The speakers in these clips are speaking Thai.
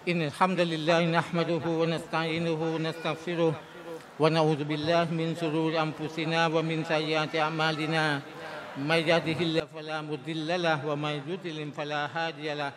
إن الحمد لله نحمده ونستعينه ونستغفره ونعوذ بالله من شرور أنفسنا ومن سيئات أعمالنا من يهده الله فلا مضل له ومن يضلل فلا هادي له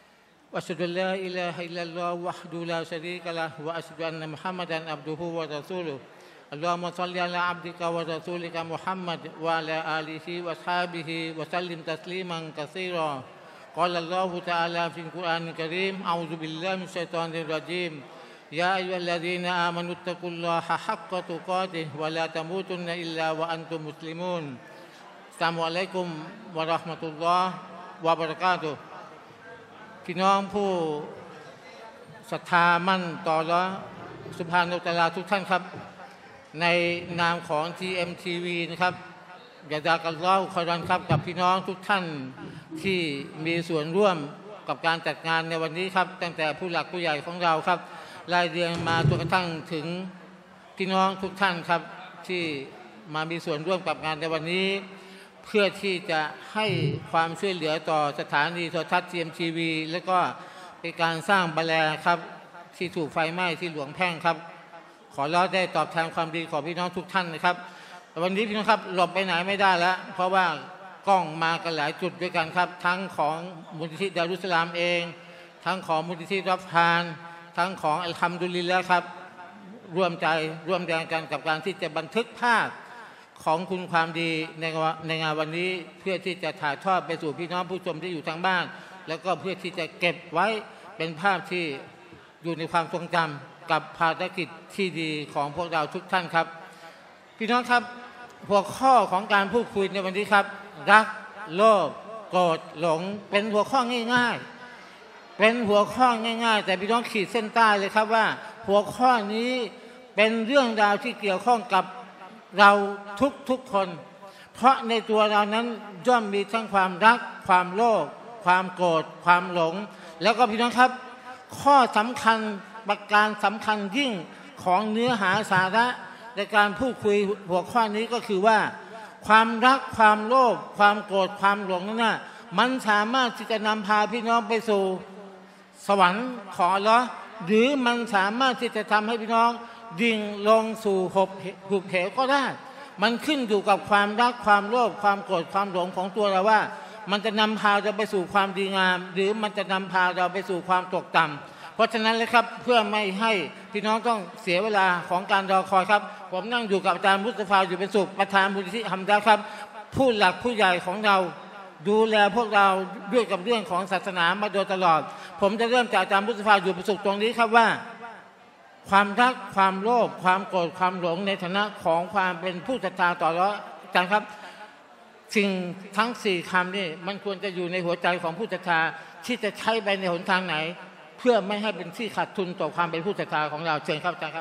وأشهد أن لا إله إلا الله وحده لا شريك له وأشهد أن محمدا عبده ورسوله اللهم صل على عبدك ورسولك محمد وعلى آله وأصحابه وسلم تسليما كثيرا قال الله تعالى في القرآن الكريم أعوذ بالله من الشيطان الرجيم يا أيها الذين آمنوا اتقوا الله حق تقاته ولا تموتن إلا وأنتم مسلمون السلام عليكم ورحمة الله وبركاته พี่น้องผู้ศรัทธามั่นต่ออัลเลาะห์ซุบฮานะฮูวะตะอาลาทุกท่านครับในนามของ TMTV นะครับยะซากัลลอฮุค็อยรอนครับกับพี่น้องทุกท่านที่มีส่วนร่วมกับการจัดงานในวันนี้ครับตั้งแต่ผู้หลักผู้ใหญ่ของเราครับไล่เรียงมาจนกระทั่งถึงพี่น้องทุกท่านครับที่มามีส่วนร่วมกับงานในวันนี้เพื่อที่จะให้ความช่วยเหลือต่อสถานีโทรทัศน์ TMTV และก็เป็นการสร้างบาแลครับที่ถูกไฟไหม้ที่หลวงแพ่งครับขอเราได้ตอบแทนความดีของพี่น้องทุกท่านนะครับวันนี้พี่น้องครับหลบไปไหนไม่ได้แล้วเพราะว่ากล้องมากันหลายจุดด้วยกันครับทั้งของมูลนิธิดารุสลามเองทั้งของมูลนิธิรับทานทั้งของอัลฮัมดุลิลละห์ครับร่วมใจร่วมแรงกันกับการที่จะบันทึกภาพของคุณความดีในงานวันนี้เพื่อที่จะถ่ายทอดไปสู่พี่น้องผู้ชมที่อยู่ทางบ้านแล้วก็เพื่อที่จะเก็บไว้เป็นภาพที่อยู่ในความทรงจำกับภารกิจที่ดีของพวกเราทุกท่านครับพี่น้องครับหัวข้อของการพูดคุยในวันนี้ครับรักโลภโกรธหลงเป็นหัวข้อง่ายๆเป็นหัวข้อง่ายๆแต่พี่น้องขีดเส้นใต้เลยครับว่าหัวข้อนี้เป็นเรื่องราวที่เกี่ยวข้องกับเราทุกๆคนเพราะในตัวเรานั้นย่อมมีทั้งความรักความโลภความโกรธความหลงแล้วก็พี่น้องครับข้อสำคัญประการสำคัญยิ่งของเนื้อหาสาระในการพูดคุยหัวข้อนี้ก็คือว่าความรักความโลภความโกรธความหลงนั้นน่ะมันสามารถที่จะนำพาพี่น้องไปสู่สวรรค์ของอัลเลาะห์หรือมันสามารถที่จะทำให้พี่น้องดิ่งลงสู่หุบเหวก็ได้มันขึ้นอยู่กับความรักความโลภความโกรธความหลงของตัวเราว่ามันจะนำพาเราไปสู่ความดีงามหรือมันจะนำพาเราไปสู่ความตกต่ำเพราะฉะนั้นเลยครับเพื่อไม่ให้พี่น้องต้องเสียเวลาของการรอคอยครับผมนั่งอยู่กับอาจารย์มุสตฟาอยู่เป็นสุขประธานมูลนิธิฮัมดะห์ครับผู้หลักผู้ใหญ่ของเราดูแลพวกเราด้วยกับเรื่องของศาสนามาโดยตลอดผมจะเริ่มจากอาจารย์มุสตฟาอยู่เป็นสุขตรงนี้ครับว่าความรักความโลภความโกรธความหลงในฐานะของความเป็นผู้ศรัทธาต่ออัลเลาะห์อาจารย์ครับสิ่งทั้ง4คำนี่มันควรจะอยู่ในหัวใจของผู้ศรัทธาที่จะใช้ไปในหนทางไหนเพื่อไม่ให้เป็นที่ขาดทุนต่อความเป็นผู้ศรัทธาของเราเชิญครับอาจารย์ครับ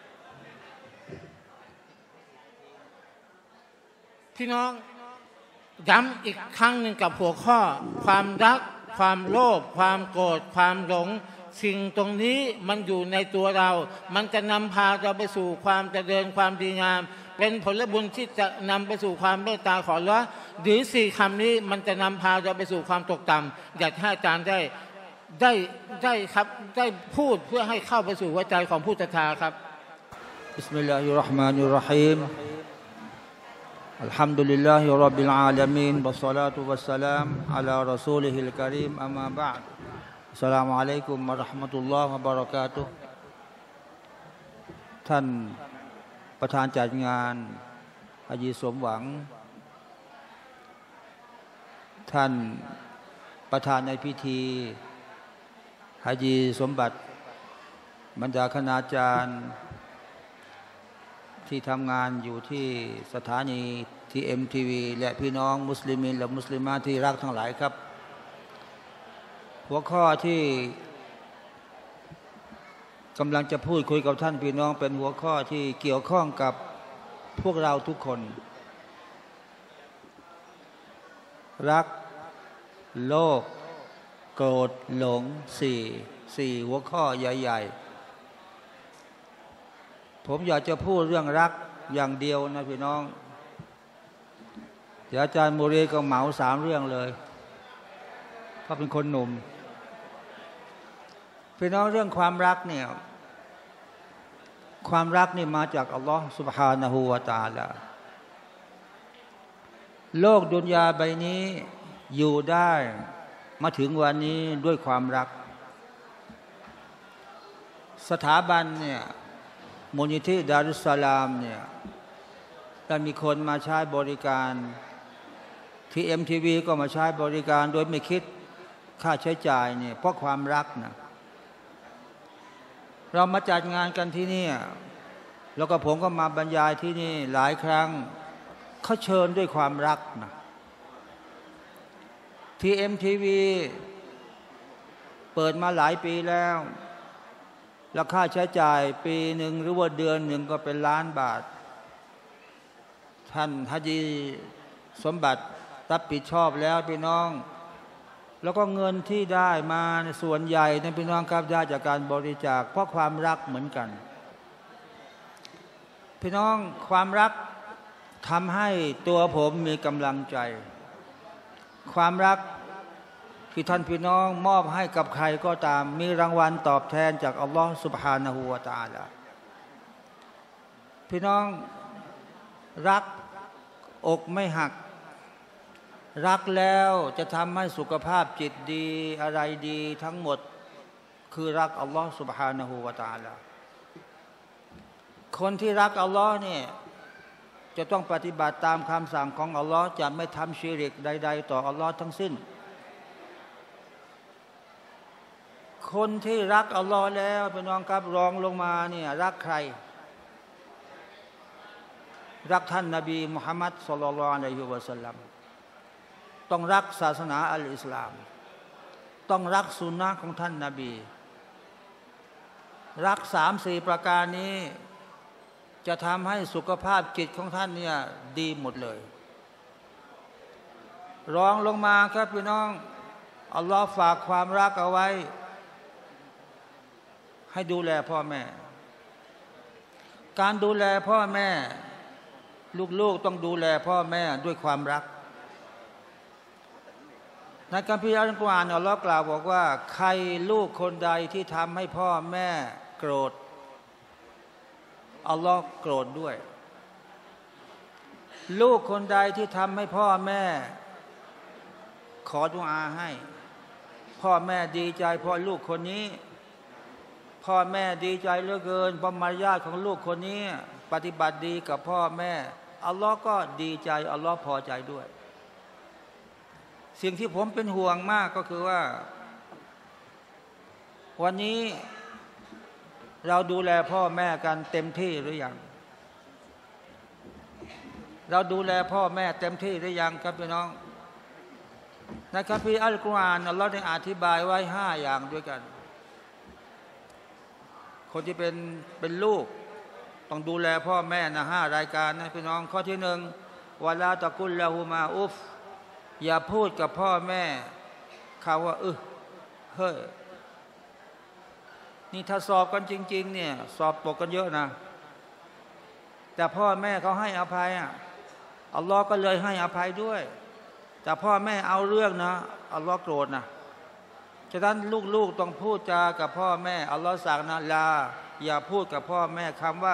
พี่น้องย้ำอีกครั้งหนึ่งกับหัวข้อความรักความโลภความโกรธความหลงสิ่งตรงนี้มันอยู่ในตัวเรามันจะนำพาเราไปสู่ความเจริญความดีงามเป็นผลบุญที่จะนำไปสู่ความเมตตาของอัลเลาะห์หรือ4คำนี้มันจะนำพาเราไปสู่ความตกต่ำอยากให้อาจารย์ได้ครับได้พูดเพื่อให้เข้าไปสู่หัวใจของผู้ศรัทธาครับบิสมิลลาฮิรเราะห์มานิรเราะฮีมอัลฮัมดุลิลลาฮิร็อบบิลอาลามีนวัสศอลาตุวัสสลามอะลารอซูลิฮิลกะรีมอัมมาบะอ์ดอัสสลามุอะลัยกุมวะเราะห์มะตุลลอฮิวะบะเราะกาตุฮ์ท่านประธานจัดงานฮาจีสมหวังท่านประธานในพิธีฮาจีสมบัติบรรดาคณาจารย์ที่ทำงานอยู่ที่สถานี TMTV และพี่น้องมุสลิมินและมุสลิมาที่รักทั้งหลายครับหัวข้อที่กำลังจะพูดคุยกับท่านพี่น้องเป็นหัวข้อที่เกี่ยวข้องกับพวกเราทุกคนรักโลภโกรธหลงสี่หัวข้อใหญ่ๆผมอยากจะพูดเรื่องรักอย่างเดียวนะพี่น้องเดี๋ยวอาจารย์มูรีก็เหมา3 เรื่องเลยเพราะเป็นคนหนุ่มพี่น้องเรื่องความรักเนี่ยความรักนี่มาจากอัลลอฮ์ سبحانه และ تعالى โลกดุนยาใบนี้อยู่ได้มาถึงวันนี้ด้วยความรักสถาบันเนี่ยมูลนิธิดารุสสลามเนี่ยได้มีคนมาใช้บริการที่ MTV ก็มาใช้บริการโดยไม่คิดค่าใช้จ่ายเนี่ยเพราะความรักนะเรามาจัดงานกันที่นี่แล้วก็ผมก็มาบรรยายที่นี่หลายครั้งเขาเชิญด้วยความรักนะที่ MTV เปิดมาหลายปีแล้วราคาใช้จ่ายปีหนึ่งหรือว่าเดือนหนึ่งก็เป็นล้านบาทท่านฮะจีสมบัติรับผิดชอบแล้วพี่น้องแล้วก็เงินที่ได้มาส่วนใหญ่นะพี่น้องครับได้จากการบริจาคเพราะความรักเหมือนกันพี่น้องความรักทำให้ตัวผมมีกำลังใจความรักที่ท่านพี่น้องมอบให้กับใครก็ตามมีรางวัลตอบแทนจากอัลลอฮฺ سبحانه และ تعالى พี่น้องรักอกไม่หักรักแล้วจะทำให้สุขภาพจิตดีอะไรดีทั้งหมดคือรักอัลลอฮฺ سبحانه และ تعالى คนที่รักอัลลอฮ์เนี่ยจะต้องปฏิบัติตามคำสั่งของอัลลอฮ์จะไม่ทำชิริกใดๆต่ออัลลอฮ์ทั้งสิ้นคนที่รักอัลลอฮ์แล้วพี่น้องครับรองลงมาเนี่ยรักใครรักท่านนบีมุฮัมมัดศ็อลลัลลอฮุอะลัยฮิวะซัลลัมต้องรักศาสนาอัลอิสลามต้องรักสุนนะของท่านนบีรัก3-4ประการนี้จะทำให้สุขภาพจิตของท่านเนี่ยดีหมดเลยรองลงมาครับพี่น้องอัลลอฮ์ฝากความรักเอาไว้ให้ดูแลพ่อแม่การดูแลพ่อแม่ลูกๆต้องดูแลพ่อแม่ด้วยความรักในคัมภีร์อัลกุรอานอัลลอฮ์กล่าวบอกว่าใครลูกคนใดที่ทำให้พ่อแม่โกรธอัลลอฮ์โกรธด้วยลูกคนใดที่ทำให้พ่อแม่ขอดุอาให้พ่อแม่ดีใจเพราะลูกคนนี้พ่อแม่ดีใจเหลือเกินเพราะมารยาทของลูกคนนี้ปฏิบัติดีกับพ่อแม่อัลลอฮ์ก็ดีใจอัลลอฮ์พอใจด้วยสิ่งที่ผมเป็นห่วงมากก็คือว่าวันนี้เราดูแลพ่อแม่กันเต็มที่หรือยังเราดูแลพ่อแม่เต็มที่หรือยังครับพี่น้องในคัมภีร์อัลกุรอานอัลลอฮ์ได้อธิบายไว้5อย่างด้วยกันคนที่เป็นลูกต้องดูแลพ่อแม่นะ5รายการนะพี่น้องข้อที่1วะลาตะกุลละฮูมาอุฟอย่าพูดกับพ่อแม่เขาว่าเฮ้ยนี่ถ้าสอบกันจริงๆเนี่ยสอบตกกันเยอะนะแต่พ่อแม่เขาให้อภัยอัลลอฮ์ก็เลยให้อภัยด้วยแต่พ่อแม่เอาเรื่องนะอัลลอฮ์โกรธนะฉะนั้นลูกๆต้องพูดจากับพ่อแม่อัลลอฮ์สั่งนะลาอย่าพูดกับพ่อแม่คำว่า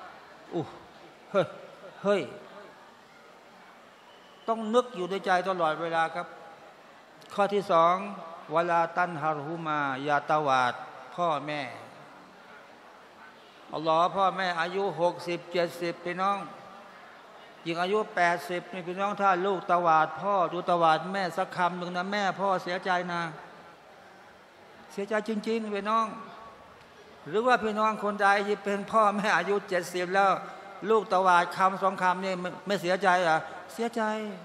เฮ้ยต้องนึกอยู่ในใจตลอดเวลาครับข้อที่2วะลาตันฮารุมาอย่าตวาดพ่อแม่อัลลอฮ์พ่อแม่อายุ60-70พี่น้องยิ่งอายุ80นี่พี่น้องถ้าลูกตวาดพ่อดูตวาดแม่สักคำหนึ่งนะแม่พ่อเสียใจนะเสียใจจริงๆพี่น้องหรือว่าพี่น้องคนใดที่เป็นพ่อแม่อายุ70แล้วลูกตวาดคำ2คำนี่ไม่เสียใจเหรอเสียใจ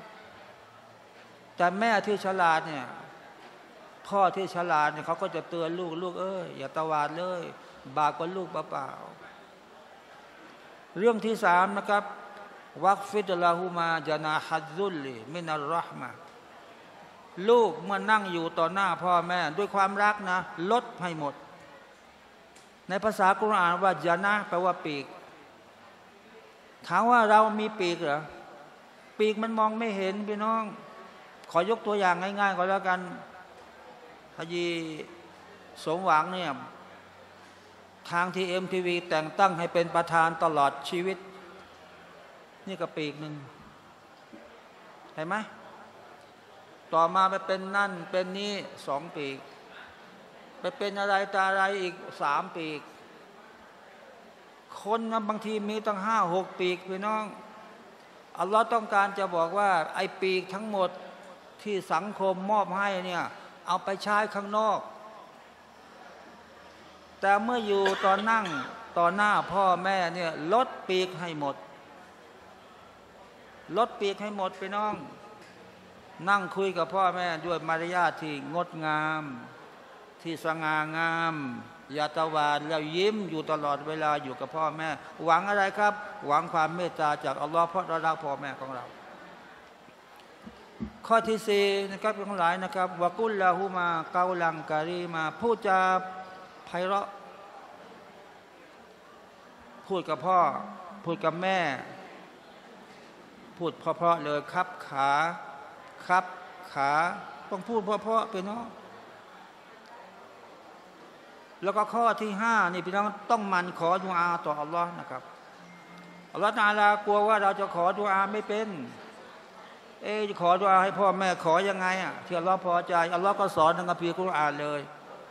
แต่แม่ที่ฉลาดเนี่ยพ่อที่ฉลาดเนี่ยเขาก็จะเตือนลูกอย่าตวาดเลยบาปกับลูกเปล่าๆเรื่องที่3นะครับวักฟิดลาหูมาจานาฮัดซุลลิมินัลรอห์มะลูกเมื่อนั่งอยู่ต่อหน้าพ่อแม่ด้วยความรักนะลดให้หมดในภาษากุรอานว่าจานะแปลว่าปีกถามว่าเรามีปีกเหรอปีกมันมองไม่เห็นพี่น้องขอยกตัวอย่างง่ายๆก็แล้วกันฮะจีสมหวังเนี่ยทางทีMTVแต่งตั้งให้เป็นประธานตลอดชีวิตนี่ก็ปีกหนึ่งเห็นไหมต่อมาไปเป็นนั่นเป็นนี้2 ปีกไปเป็นอะไรตาอะไรอีก3 ปีกคนนะบางทีมีตั้ง5-6 ปีกพี่น้องอัลลอฮ์ต้องการจะบอกว่าไอ้ปีกทั้งหมดที่สังคมมอบให้เนี่ยเอาไปใช้ข้างนอกแต่เมื่ออยู่ตอนนั่งต่อหน้าพ่อแม่เนี่ยลดปีกให้หมดลดปีกให้หมดพี่น้องนั่งคุยกับพ่อแม่ด้วยมารยาทที่งดงามที่สง่างามอย่าตวาดแล้วยิ้มอยู่ตลอดเวลาอยู่กับพ่อแม่หวังอะไรครับหวังความเมตตาจากอัลลอฮ์เพราะเรารักพ่อแม่ของเราข้อที่4นะครับทั้งหลายนะครับวะกุลลาฮูมาเกาลังการีมาพูดจาไพเราะพูดกับพ่อพูดกับแม่พูดเพราะๆเลยครับขาครับขาต้องพูดเพราะๆพี่น้องแล้วก็ข้อที่5นี่พี่น้องต้องมันขอดุอาต่ออัลลอฮ์นะครับอัลลอฮ์ตะอาลากลัวว่าเราจะขอดุอาไม่เป็นขอดุอาให้พ่อแม่ขอยังไงที่อัลลอฮ์พอใจอัลลอฮ์ก็สอนในคัมภีร์กุรอานเลย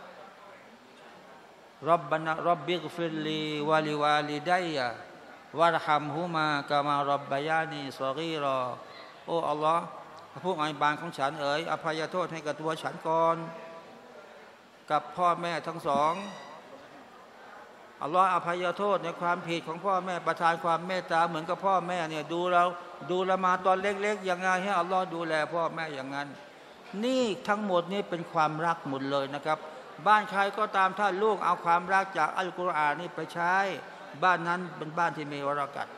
ร็อบบานะร็อบบิฆฟิรลีวะลิวาลิดัยยะวัรฮัมฮุมากะมาร็อบบะยานีศอกีรอโอ้อัลลอฮ์พวกอิบานของฉันอภัยโทษให้กับตัวฉันก่อนกับพ่อแม่ทั้งสองอัลลอฮ์อภัยโทษในความผิดของพ่อแม่ประทานความเมตตาเหมือนกับพ่อแม่เนี่ยดูเรามาตอนเล็กๆอย่างไงให้อัลลอฮ์ดูแลพ่อแม่อย่างนั้นนี่ทั้งหมดนี่เป็นความรักหมดเลยนะครับบ้านใครก็ตามถ้าลูกเอาความรักจากอัลกุรอานนี่ไปใช้บ้านนั้นเป็นบ้านที่มีวรกัต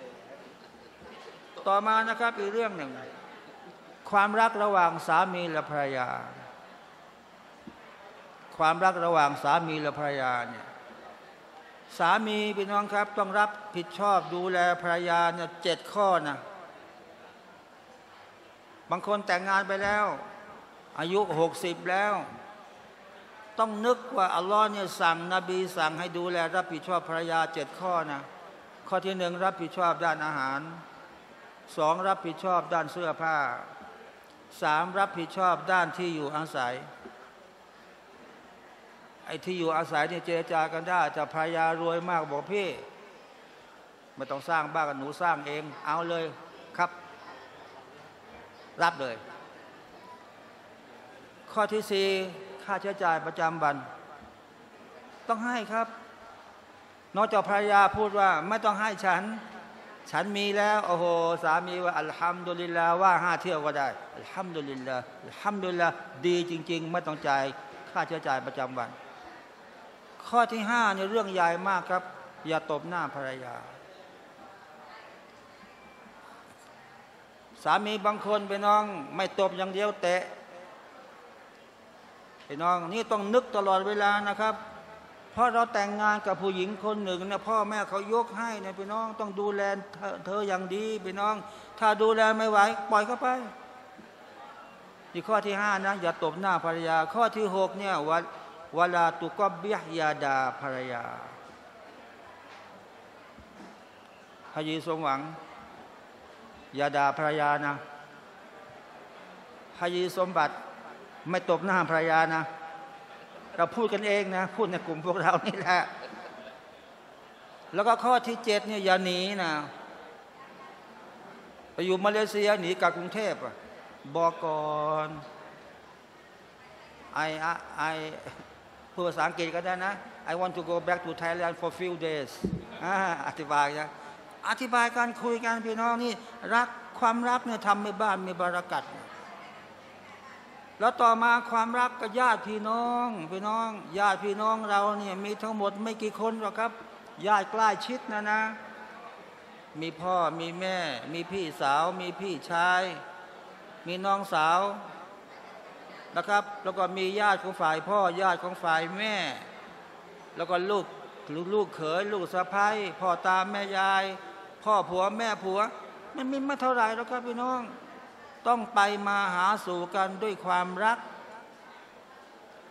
ต่อมานะครับอีกเรื่องหนึ่งความรักระหว่างสามีและภรรยาความรักระหว่างสามีและภรรยาเนี่ยสามีพี่น้องครับต้องรับผิดชอบดูแลภรรยาเนี่ย7 ข้อนะบางคนแต่งงานไปแล้วอายุ60แล้วต้องนึกว่าอัลลอฮ์เนี่ยสั่งนบีสั่งให้ดูแลรับผิดชอบภรรยา7 ข้อนะข้อที่1รับผิดชอบด้านอาหาร2รับผิดชอบด้านเสื้อผ้า3รับผิดชอบด้านที่อยู่อาศัยไอ้ที่อยู่อาศัยเนี่ยเจรจากันได้จะภรรยารวยมากบอกพี่ไม่ต้องสร้างบ้านกันหนูสร้างเองเอาเลยครับรับเลยข้อที่4ค่าใช้จ่ายประจำวันต้องให้ครับนอกจากภรรยาพูดว่าไม่ต้องให้ฉันมีแล้วโอ้โหสามีว่าอัลฮัมดุลิลลาห์ว่า5 เที่ยวก็ได้อัลฮัมดุลิลลาห์อัลฮัมดุลิลลาห์ดีจริงๆไม่ต้องจ่ายค่าใช้จ่ายประจำวันข้อที่5เนี่ยเรื่องใหญ่มากครับอย่าตบหน้าภรรยาสามีบางคนไปน้องไม่ตบอย่างเดียวเตะไปน้องนี่ต้องนึกตลอดเวลานะครับเพราะเราแต่งงานกับผู้หญิงคนหนึ่งเนี่ยพ่อแม่เขายกให้เนี่ยพี่น้องต้องดูแลเธออย่างดีพี่น้องถ้าดูแลไม่ไหวปล่อยเขาไปนี่ข้อที่5นะอย่าตบหน้าภรรยาข้อที่6เนี่ยวะลาตุกอบบิฮยาดาภรรยาฮายีสมหวังอย่าด่าภรรยานะฮายีสมบัติไม่ตบหน้าภรรยานะเราพูดกันเองนะพูดในกลุ่มพวกเรานี่แหละแล้วก็ข้อที่7เนี่ยอย่าหนีนะไปอยู่มาเลเซียหนีกลับกรุงเทพบอกก่อนไอพูดภาษาอังกฤษก็ได้นะ I want to go back to Thailand for few days อธิบายนะอธิบายการคุยกันพี่น้องนี่รักความรักเนี่ยทำให้บ้านมีบารักัตแล้วต่อมาความรักกับญาติพี่น้องญาติพี่น้องเราเนี่ยมีทั้งหมดไม่กี่คนหรอกครับญาติใกล้ชิดนะมีพ่อมีแม่มีพี่สาวมีพี่ชายมีน้องสาวนะครับแล้วก็มีญาติของฝ่ายพ่อญาติของฝ่ายแม่แล้วก็ลูกเขยลูกสะใภ้พ่อตาแม่ยายพ่อผัวแม่ผัวมันมีไม่เท่าไหร่แล้วครับพี่น้องต้องไปมาหาสู่กันด้วยความรัก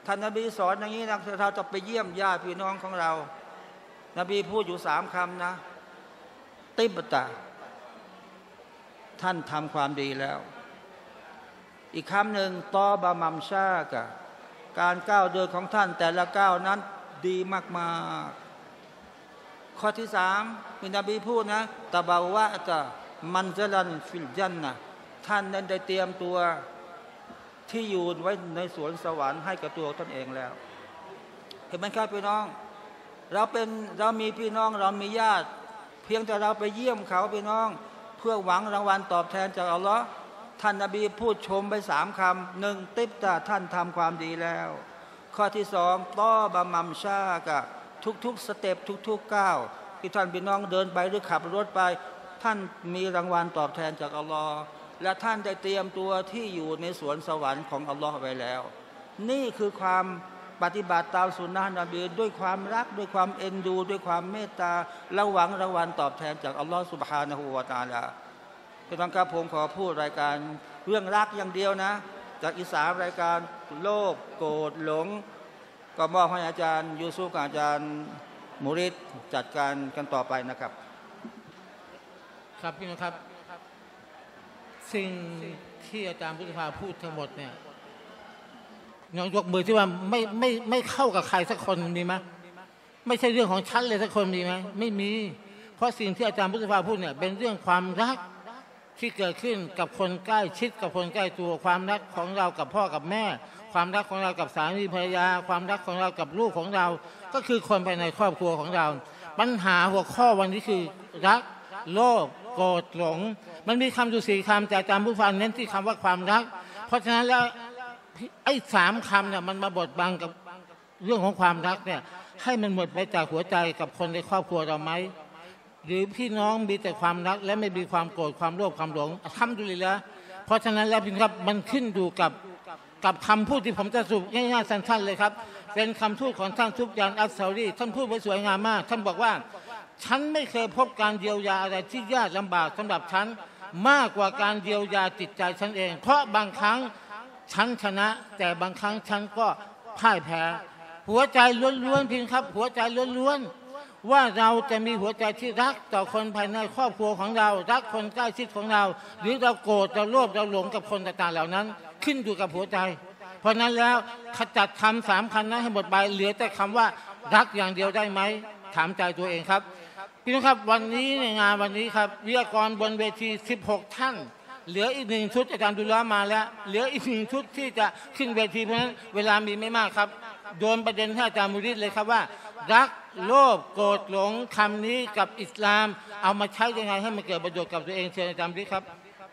ท่านนบีสอนอย่างนี้นะเราจะไปเยี่ยมญาติพี่น้องของเรานบีพูดอยู่3 คำนะติบตะท่านทำความดีแล้วอีกคำหนึ่งตอบามัมชากะการก้าวเดินของท่านแต่ละก้าวนั้นดีมากๆข้อที่3มีนบีพูดนะตะบาวะตะมันซะลันฟิลจันนะท่านนั้นได้เตรียมตัวที่อยู่ไว้ในสวนสวรรค์ให้กับตัวท่านเองแล้วเห็นไหมครับพี่น้องเรามีพี่น้องเรามีญาติเพียงแต่เราไปเยี่ยมเขาพี่น้องเพื่อหวังรางวัลตอบแทนจากอัลลอฮ์ท่านนบีพูดชมไป3 คำ1ติบตะท่านทำความดีแล้วข้อที่2ต้อบามัมชากะทุกๆสเต็ปทุกๆก้าวที่ท่านพี่น้องเดินไปหรือขับรถไปท่านมีรางวัลตอบแทนจากอัลลอฮ์และท่านได้เตรียมตัวที่อยู่ในสวนสวรรค์ของอัลลอฮ์ไว้แล้วนี่คือความปฏิบัติตามสุนนะนบีด้วยความรักด้วยความเอ็นดูด้วยความเมตตาและหวังรางวัลตอบแทนจากอัลลอฮ์ซุบฮานะฮูวะตะอาลาพี่น้องครับผมขอพูดรายการเรื่องรักอย่างเดียวนะจากอีสานรายการโลภโกรธหลงก็มอบให้อาจารย์ยูซุฟกับอาจารย์มุริดจัดการกันต่อไปนะครับครับพี่น้องครับสิ่งที่อาจารย์พุทธภาพูดทั้งหมดเนี่ยน้องยกมือที่ว่าไม่เข้ากับใครสักคนมีไหมไม่ใช่เรื่องของฉันเลยสักคนมีไหมไม่มีเพราะสิ่งที่อาจารย์พุทธภาพูดเนี่ยเป็นเรื่องความรักที่เกิดขึ้นกับคนใกล้ชิดกับคนใกล้ตัวความรักของเรากับพ่อกับแม่ความรักของเรากับสามีภรรยาความรักของเรากับลูกของเราก็คือคนภายในครอบครัวของเราปัญหาหัวข้อวันนี้คือรักโลภโกรธหลงมันมีคำอยู่4 คำแต่อาจารย์ผู้ฟังเน้นที่คำว่าความรักเพราะฉะนั้นแล้วไอ้3 คำเนี่ยมันมาบดบังกับเรื่องของความรักเนี่ยให้มันหมดไปจากหัวใจกับคนในครอบครัวเราไหมหรือพี่น้องมีแต่ความรักและไม่มีความโกรธความโลภความหลงทำดูเลยละเพราะฉะนั้นแล้วพี่ครับมันขึ้นอยู่กับคำพูดที่ผมจะสรุปง่ายๆสั้นๆเลยครับเป็นคำพูดของท่านซุฟยานอัสซอรีท่านพูดไว้สวยงามมากท่านบอกว่าฉันไม่เคยพบการเยียวยาอะไรที่ยากลำบากสำหรับฉันมากกว่าการเยียวยาจิตใจฉันเองเพราะบางครั้งฉันชนะแต่บางครั้งฉันก็พ่ายแพ้หัวใจล้วนๆเพียงครับหัวใจล้วนๆว่าเราจะมีหัวใจที่รักต่อคนภายในครอบครัวของเรารักคนใกล้ชิดของเราหรือเราโกรธเราโลภเราหลงกับคนต่างๆเหล่านั้นขึ้นอยู่กับหัวใจเพราะนั้นแล้วขจัดคำ3 คำนั้นให้หมดไปเหลือแต่คำว่ารักอย่างเดียวได้ไหมถามใจตัวเองครับพี่น้องครับวันนี้ในงานวันนี้ครับวิทยากรบนเวที16 ท่านเหลืออีก1 ชุดอาจารย์ดุลามาแล้วเหลืออีก1 ชุดที่จะขึ้นเวทีเพราะฉะนั้นเวลามีไม่มากครับโยนประเด็นให้อาจารย์มุริดเลยครับว่ารักโลภโกรธหลงคำนี้กับอิสลามเอามาใช้ยังไงให้มันเกิดประโยชน์กับตัวเองเชิญอาจารย์มุริดครับ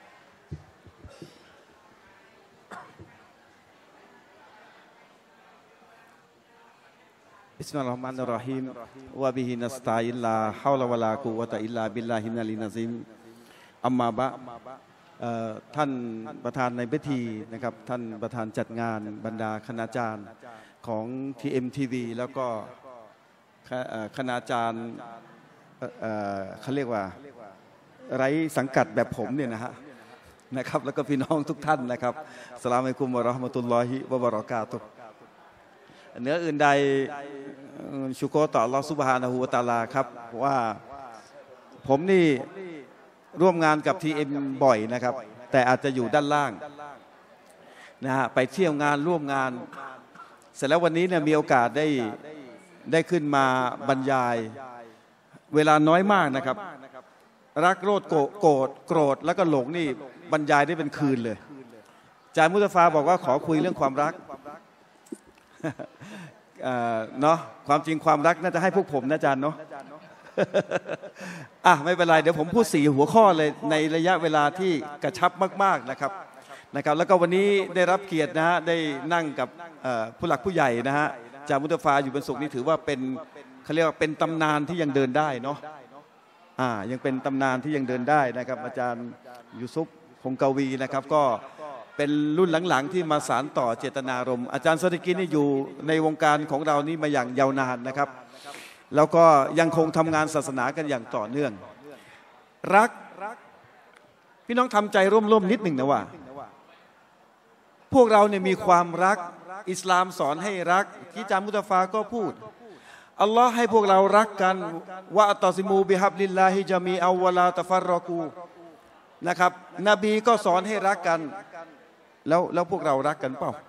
บิสมิลลาฮิรเราะห์มานิรเราะฮีมวะบิฮินัสตะอินลาฮาวละวะลากุวะตะอิลลาบิลลาฮิลอาลีนะซีมอัมมาบะท่านประธานในพิธีนะครับท่านประธานจัดงานบรรดาคณาจารย์ของ TMTV แล้วก็คณาจารย์เขาเรียกว่าไร้สังกัดแบบผมเนี่ยนะครับแล้วก็พี่น้องทุกท่านนะครับอัสสลามุอะลัยกุมวะเราะห์มะตุลลอฮิวะบะเราะกาตุฮ์เหนืออื่นใดชุกรต่ออัลเลาะห์ซุบฮานะฮูวะตะอาลาครับว่าผมนี่ร่วมงานกับ TM บ่อยนะครับแต่อาจจะอยู่ด้านล่างไปเที่ยวงานร่วมงานเสร็จแล้ววันนี้เนี่ยมีโอกาสได้ขึ้นมาบรรยายเวลาน้อยมากนะครับรักโลภโกรธแล้วก็หลงนี่บรรยายได้เป็นคืนเลยอาจารย์มุตฟาบอกว่าขอคุยเรื่องความรักเนาะความจริงความรักน่าจะให้พวกผมนะอาจารย์เนาะไม่เป็นไรเดี๋ยวผมพูด4 หัวข้อเลยในระยะเวลาที่กระชับมากๆนะครับแล้วก็วันนี้ได้รับเกียรติได้นั่งกับผู้หลักผู้ใหญ่อาจารย์มุตฟาอยู่บนสุขนี่ถือว่าเป็นเขาเรียกว่าเป็นตำนานที่ยังเดินได้เนาะยังเป็นตำนานที่ยังเดินได้นะครับอาจารย์ยูซุฟคงกวีนะครับก็เป็นรุ่นหลังๆที่มาสานต่อเจตนารมณ์อาจารย์ซอดิกีนี่อยู่ในวงการของเรานี่มาอย่างยาวนานนะครับแล้วก็ยังคงทำงานศาสนากันอย่างต่อเนื่องรักพี่น้องทำใจร่มๆนิดหนึ่งนะว่าพวกเราเนี่ยมีความรักอิสลามสอนให้รักที่จามุตฟาก็พูดอัลลอฮ์ให้พวกเรารักกันวะตอซิมูบิฮับลิลลาฮิจามีอัวลาตะฟัรรอกูนะครับนบีก็สอนให้รักกันแล้วพวกเรารักกันเปล่า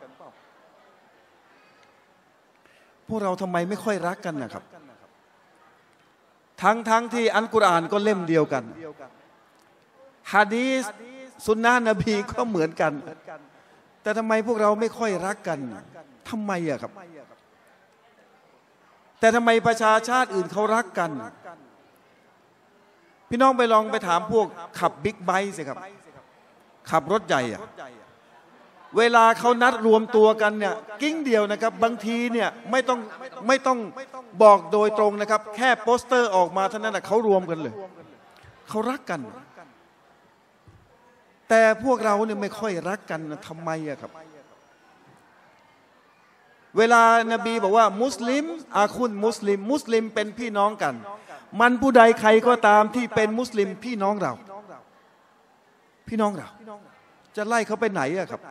พวกเราทำไมไม่ค่อยรักกันนะครับทั้งที่อัลกุรอานก็เล่มเดียวกันฮะดีษสุนนะนบีก็เหมือนกันแต่ทำไมพวกเราไม่ค่อยรักกันทำไมอะครับแต่ทำไมประชาชาติอื่นเขารักกันพี่น้องไปลองไปถามพวกขับบิ๊กไบค์สิครับขับรถใหญ่อะเวลาเขานัดรวมตัวกันเนี่ยกิ้งเดียวนะครับบางทีเนี่ยไม่ต้องบอกโดยตรงนะครับแค่โปสเตอร์ออกมาเท่านั้นเขารวมกันเลยเขารักกันแต่พวกเราเนี่ยไม่ค่อยรักกันทำไมอะครับเวลานบีบอกว่ามุสลิมอาคุณมุสลิมเป็นพี่น้องกันมันผู้ใดใครก็ตามที่เป็นมุสลิมพี่น้องเราจะไล่เขาไปไหนอะครับ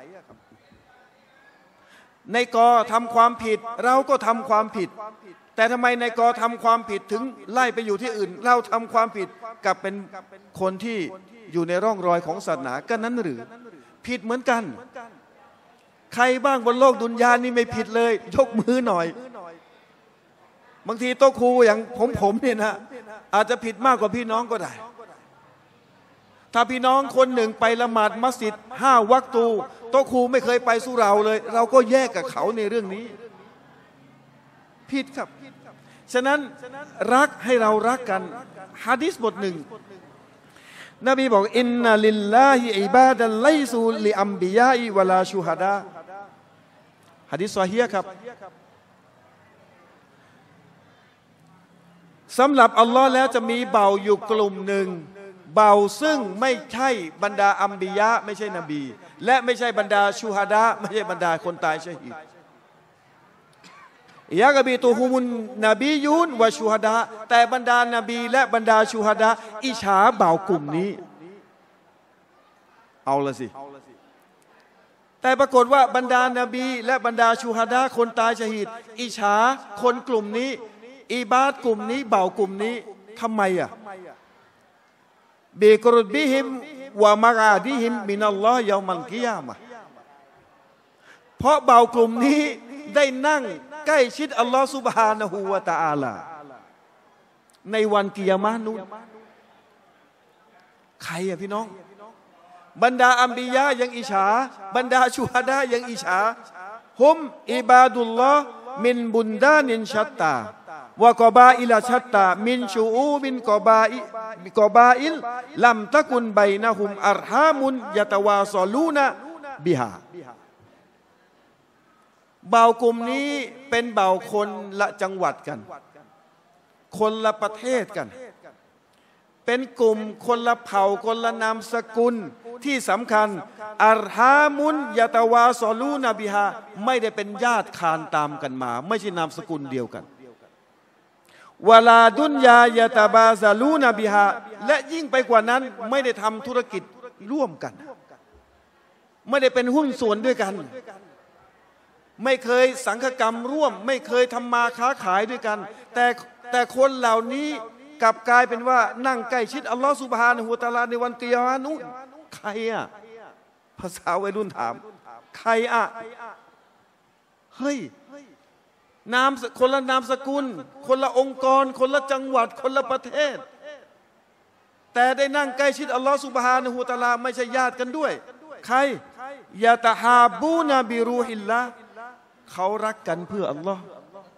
ในกอทำความผิดเราก็ทำความผิดแต่ทำไมในกอทำความผิดถึงไล่ไปอยู่ที่อื่นเราทำความผิดกับเป็นคนที่อยู่ในร่องรอยของศาสนาก็นั้นหรือผิดเหมือนกันใครบ้างบนโลกดุนยานี่ไม่ผิดเลยยกมือหน่อยบางทีโต๊ะครูอย่างผมเนี่ยนะอาจจะผิดมากกว่าพี่น้องก็ได้ถ้าพี่น้องคนหนึ่งไปละหมาดมัสยิด5 วักตูโต๊ะครูไม่เคยไปสู้เราเลยเราก็แยกกับเขาในเรื่องนี้ผิดครับฉะนั้นรักให้เรารักกันหะดีษบทหนึ่งนบีบอกอินนัลิลลาฮิอิบาดันไลซูลิอัมบิยาอิวะลาชูฮดาหะดีษซอฮีฮ์ครับสำหรับอัลลอฮ์แล้วจะมีเบาอยู่กลุ่มหนึ่งเบาซึ่งไม่ใช่บรรดาอัมบิยะไม่ใช่นบีและไม่ใช่บรรดาชูฮดาไม่ใช่บรรดาคนตายชะฮีดยะกบีตูฮุมุนนบียูนวะชูฮดาแต่บรรดานบีและบรรดาชูฮดาอิจฉาบ่าวกลุ่มนี้เอาละสิแต่ปรากฏว่าบรรดานบีและบรรดาชูฮดาคนตายชะฮีดอิจฉาคนกลุ่มนี้อิบาดกลุ่มนี้บ่าวกลุ่มนี้ทำไมอะเบกรุดบิฮิมวะมะกาดิฮิมมินัลลอฮ์ยามัลกิยามะห์เพราะบ่าวกลุ่มนี้ได้นั่งใกล้ชิดอัลลอฮ์ซุบฮานะฮูวะตะอาลาในวันกิยามะห์นู้นใครอะพี่น้องบรรดาอัมบิยะยังอิจฉาบรรดาชูฮดายังอิจฉาฮุมอิบาดุลลอฮ์มินบุนดานินชัตตาวะกอบาอิลชัตตามินชูอูบินกอบาอิลลัมตะกุนไบนะฮุมอัรฮามุนยะตะวาซอลูนะบิฮาบ่าวกลุ่มนี้เป็นบ่าวคนละจังหวัดกันคนละประเทศกันเป็นกลุ่มคนละเผ่าคนละนามสกุลที่สำคัญอัรฮามุนยะตะวาซอลูนะบิฮาไม่ได้เป็นญาติคานตามกันมาไม่ใช่นามสกุลเดียวกันวะลาดุนยายะตะบาซาลูนะบิฮาและยิ่งไปกว่านั้นไม่ได้ทำธุรกิจร่วมกันไม่ได้เป็นหุ้นส่วนด้วยกันไม่เคยสังฆกรรมร่วมไม่เคยทำมาค้าขายด้วยกันแต่คนเหล่านี้กลับกลายเป็นว่านั่งใกล้ชิดอัลลอฮฺซุบฮานะฮูวะตะอาลาในวันกิยามะห์นู้นใครอะภาษาวัยรุ่นถามใครอะเฮ้ยนามคนละนามสกุลคนละองค์กรคนละจังหวัดคนละประเทศแต่ได้นั่งใกล้ชิดอัลลอฮฺซุบฮานะฮูวะตะอาลาไม่ใช่ญาติกันด้วยใครยะตะฮาบูนะบิรูฮิลลาห์เขารักกันเพื่ออัลลอฮ์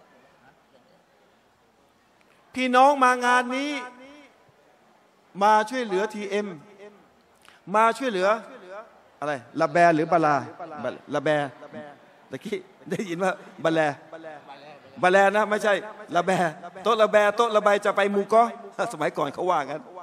พี่น้องมางานนี้มาช่วยเหลือทีเอ็มมาช่วยเหลืออะไรละแบหรือบาลาละแบตะกี้ได้ยินว่าบาแลนะไม่ใช่ละแบโต๊ะละแบโต๊ะละใบจะไปมูกอสมัยก่อนเขาว่างั้น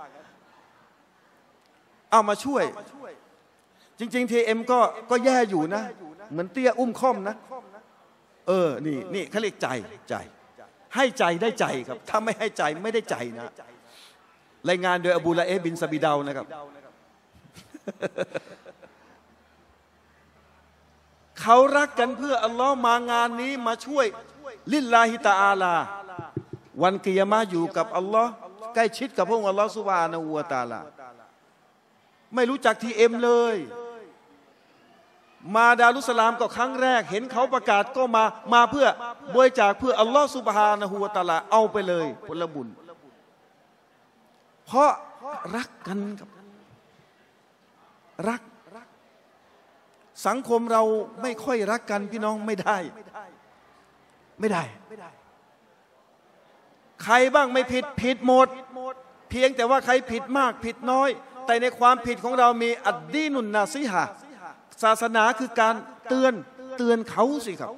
เอามาช่วยจริงๆทีเอ็มก็แย่อยู่นะเหมือนเตี้ยอุ้มค่อมนะนี่เขาเรียกใจให้ใจได้ใจครับถ้าไม่ให้ใจไม่ได้ใจนะรายงานโดยอบูละเอบินซาบิดาวนะครับเขารักกันเพื่ออัลลอฮ์มางานนี้มาช่วยลิลลาฮิตะอาลาวันกิยามะห์อยู่กับอัลลอฮ์ใกล้ชิดกับพระองค์อัลลอฮ์ซุบฮานะฮูวะตะอาลาไม่รู้จักทีเอ็มเลยมาดารุสลามก็ครั้งแรกเห็นเขาประกาศก็มาเพื่อบริจาคเพื่ออัลลอฮ์ซุบฮานะฮูวะตะอาลาเอาไปเลยผลบุญเพราะรักกันกับรักสังคมเราไม่ค่อยรักกันพี่น้องไม่ได้ใครบ้างไม่ผิดหมดเพียงแต่ว่าใครผิดมากผิดน้อยแต่ในความผิดของเรามีอัดดีนุนนาซิฮะศาสนาคือการเตือนเขาสิครับ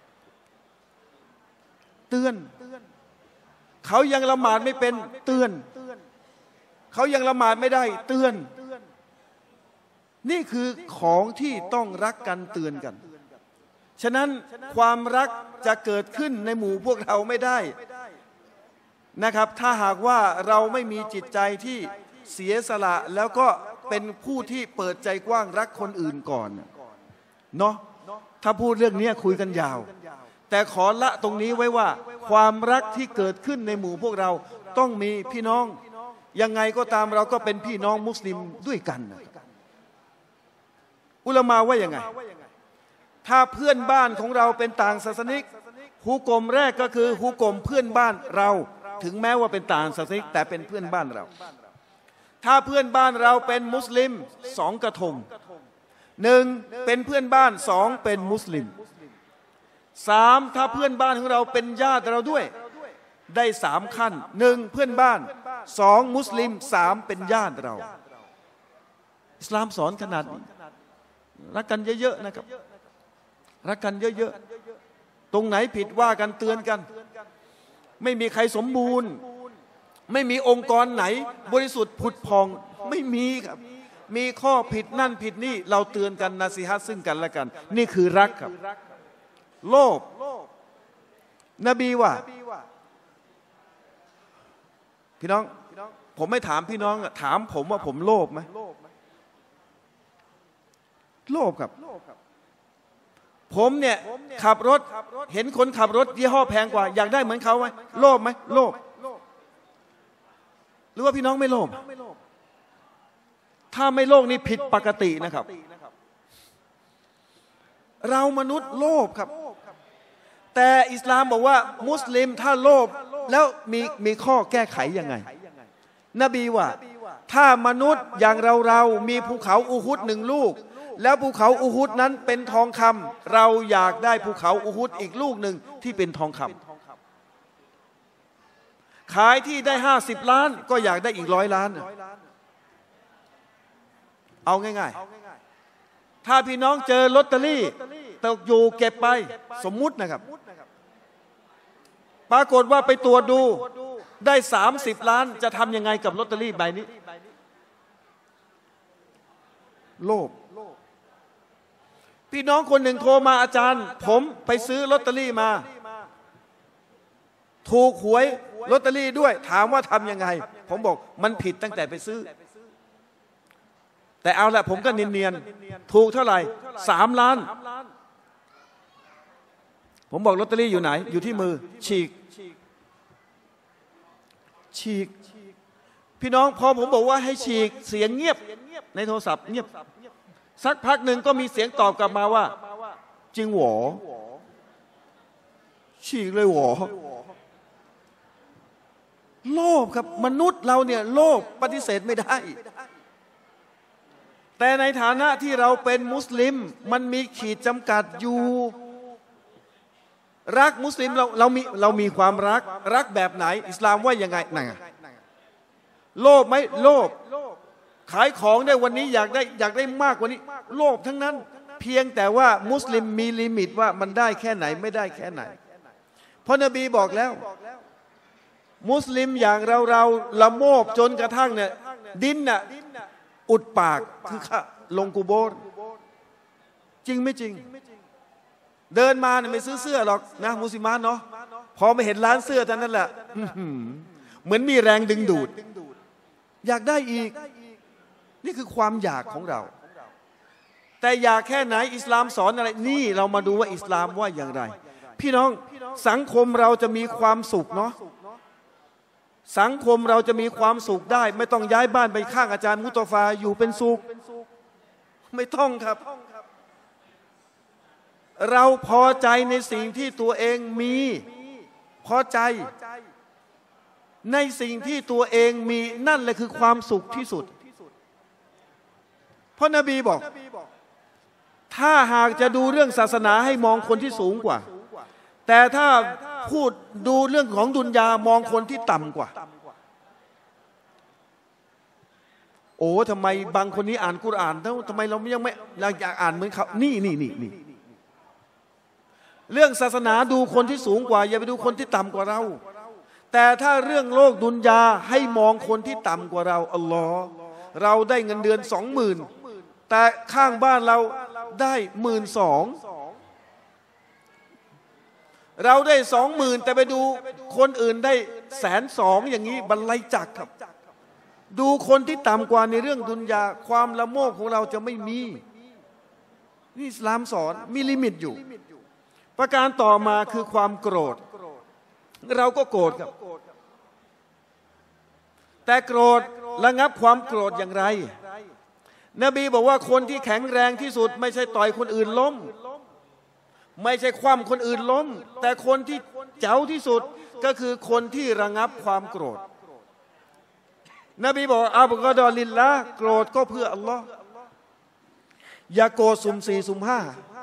เตือนเขายังละหมาดไม่เป็นเตือนเขายังละหมาดไม่ได้เตือนนี่คือของที่ต้องรักกันเตือนกันฉะนั้นความรักจะเกิดขึ้นในหมู่พวกเราไม่ได้นะครับถ้าหากว่าเราไม่มีจิตใจที่เสียสละแล้วก็เป็นผู้ที่เปิดใจกว้างรักคนอื่นก่อนเนาะถ้าพูดเรื่องนี้คุยกันยาวแต่ขอละตรงนี้ไว้ว่าความรักที่เกิดขึ้นในหมู่พวกเราต้องมีพี่น้องยังไงก็ตามเราก็เป็นพี่น้องมุสลิมด้วยกันอุลามะว่ายังไงถ้าเพื่อนบ้านของเราเป็นต่างศาสนิกฮุกมแรกก็คือฮุกมเพื่อนบ้านเราถึงแม้ว่าเป็นต่างศาสนิกแต่เป็นเพื่อนบ้านเราถ้าเพื่อนบ้านเราเป็นมุสลิมสองกระทงหนึ่งเป็นเพื่อนบ้านสองเป็นมุสลิมสามถ้าเพื่อนบ้านของเราเป็นญาติเราด้วยได้สามขั้นหนึ่งเพื่อนบ้านสองมุสลิมสามเป็นญาติเราอิสลามสอนขนาดนี้รักกันเยอะๆนะครับรักกันเยอะๆตรงไหนผิดว่ากันเตือนกันไม่มีใครสมบูรณ์ไม่มีองค์กรไหนบริสุทธิ์ผุดพองไม่มีครับมีข้อผิดนั่นผิดนี่เราเตือนกันนาซีฮัตซึ่งกันและกันนี่คือรักครับโลภนบีว่าพี่น้องผมไม่ถามพี่น้องถามผมว่าผมโลภไหมโลภครับผมเนี่ยขับรถเห็นคนขับรถยี่ห้อแพงกว่าอยากได้เหมือนเขาไหมโลภไหมโลภหรือว่าพี่น้องไม่โลภถ้าไม่โลภนี่ผิดปกตินะครับเรามนุษย์โลภครับแต่อิสลามบอกว่ามุสลิมถ้าโลภแล้วมีข้อแก้ไขยังไงนบีว่าถ้ามนุษย์อย่างเรามีภูเขาอูฮุดหนึ่งลูกแล้วภูเขาอูฮุดนั้นเป็นทองคำเราอยากได้ภูเขาอูฮุดอีกลูกหนึ่งที่เป็นทองคำขายที่ได้50 ล้านก็อยากได้อีก100 ล้านเอาง่ายๆถ้าพี่น้องเจอลอตเตอรี่ตกอยู่เก็บไปสมมุตินะครับปรากฏว่าไปตรวจดูได้30 ล้านจะทำยังไงกับลอตเตอรี่ใบนี้โลภพี่น้องคนหนึ่งโทรมาอาจารย์ผมไปซื้อลอตเตอรี่มาถูกหวยลอตเตอรี่ด้วยถามว่าทำยังไงผมบอกมันผิดตั้งแต่ไปซื้อแต่เอาละผมก็เนียนๆถูกเท่าไหร่3 ล้านผมบอกลอตเตอรี่อยู่ไหนอยู่ที่มือฉีกพี่น้องพอผมบอกว่าให้ฉีกเสียงเงียบในโทรศัพท์เงียบสักพักหนึ่งก็มีเสียงตอบกลับมาว่าจริงหวอฉีกเลยหวอโลภครับมนุษย์เราเนี่ยโลภปฏิเสธไม่ได้แต่ในฐานะที่เราเป็นมุสลิมมันมีขีดจำกัดอยู่รักมุสลิมเรามีความรักแบบไหนอิสลามว่ายังไงนั่นโลภไหมโลภขายของได้วันนี้อยากได้มากกว่านี้โลภทั้งนั้นเพียงแต่ว่ามุสลิมมีลิมิตว่ามันได้แค่ไหนไม่ได้แค่ไหนเพราะนบีบอกแล้วมุสลิมอย่างเราละโมบจนกระทั่งเนี่ยดินน่ะอุดปากคือลงกุโบร์จริงไม่จริงเดินมาเนี่ยไม่ซื้อเสื้อหรอกนะมุสลิมานเนาะพอไม่เห็นร้านเสื้อเท่านั้นแหละเหมือนมีแรงดึงดูดอยากได้อีกนี่คือความอยากของเราแต่แต่อยากแค่ไหนอิสลามสอนอะไรนี่เรามาดูว่าอิสลามว่าอย่างไรพี่น้องสังคมเราจะมีความสุขเนาะสังคมเราจะมีความสุขได้ไม่ต้องย้ายบ้านไปข้างอาจารย์มุตฟาอยู่เป็นสุขไม่ต้องครับเราพอใจในสิ่งที่ตัวเองมีพอใจในสิ่งที่ตัวเองมีนั่นแหละคือความสุขที่สุดเพราะนบีบอกถ้าหากจะดูเรื่องศาสนาให้มองคนที่สูงกว่าแต่ถ้าพูดดูเรื่องของดุนยามองคนที่ต่ำกว่าโอ้ทำไมบางคนนี้อ่านกุรอานทำไมเรายังไม่อยากอ่านเหมือนเขานี่เรื่องศาสนาดูคนที่สูงกว่าอย่าไปดูคนที่ต่ำกว่าเราแต่ถ้าเรื่องโลกดุนยาให้มองคนที่ต่ำกว่าเราอัลลอฮ์เราได้เงินเดือน 20,000แต่ข้างบ้านเราได้ 12,000เราได้ 20,000แต่ไปดูคนอื่นได้ 120,000อย่างนี้บรรลัยจักครับดูคนที่ต่ำกว่าในเรื่องดุนยาความละโมบของเราจะไม่มีนี่อิสลามสอนมีลิมิตอยู่ประการต่อมาคือความโกรธเราก็โกรธครับแต่โกรธระงับความโกรธอย่างไรนบีบอกว่าคนที่แข็งแรงที่สุดไม่ใช่ต่อยคนอื่นล้มไม่ใช่คว่ำคนอื่นล้มแต่คนที่เจ๋วที่สุดก็คือคนที่ระงับความโกรธนบีบอกอับกอดอลิลละโกรธก็เพื่ออัลลอฮ์อย่าโกรธสุ่มสี่สุ่มห้า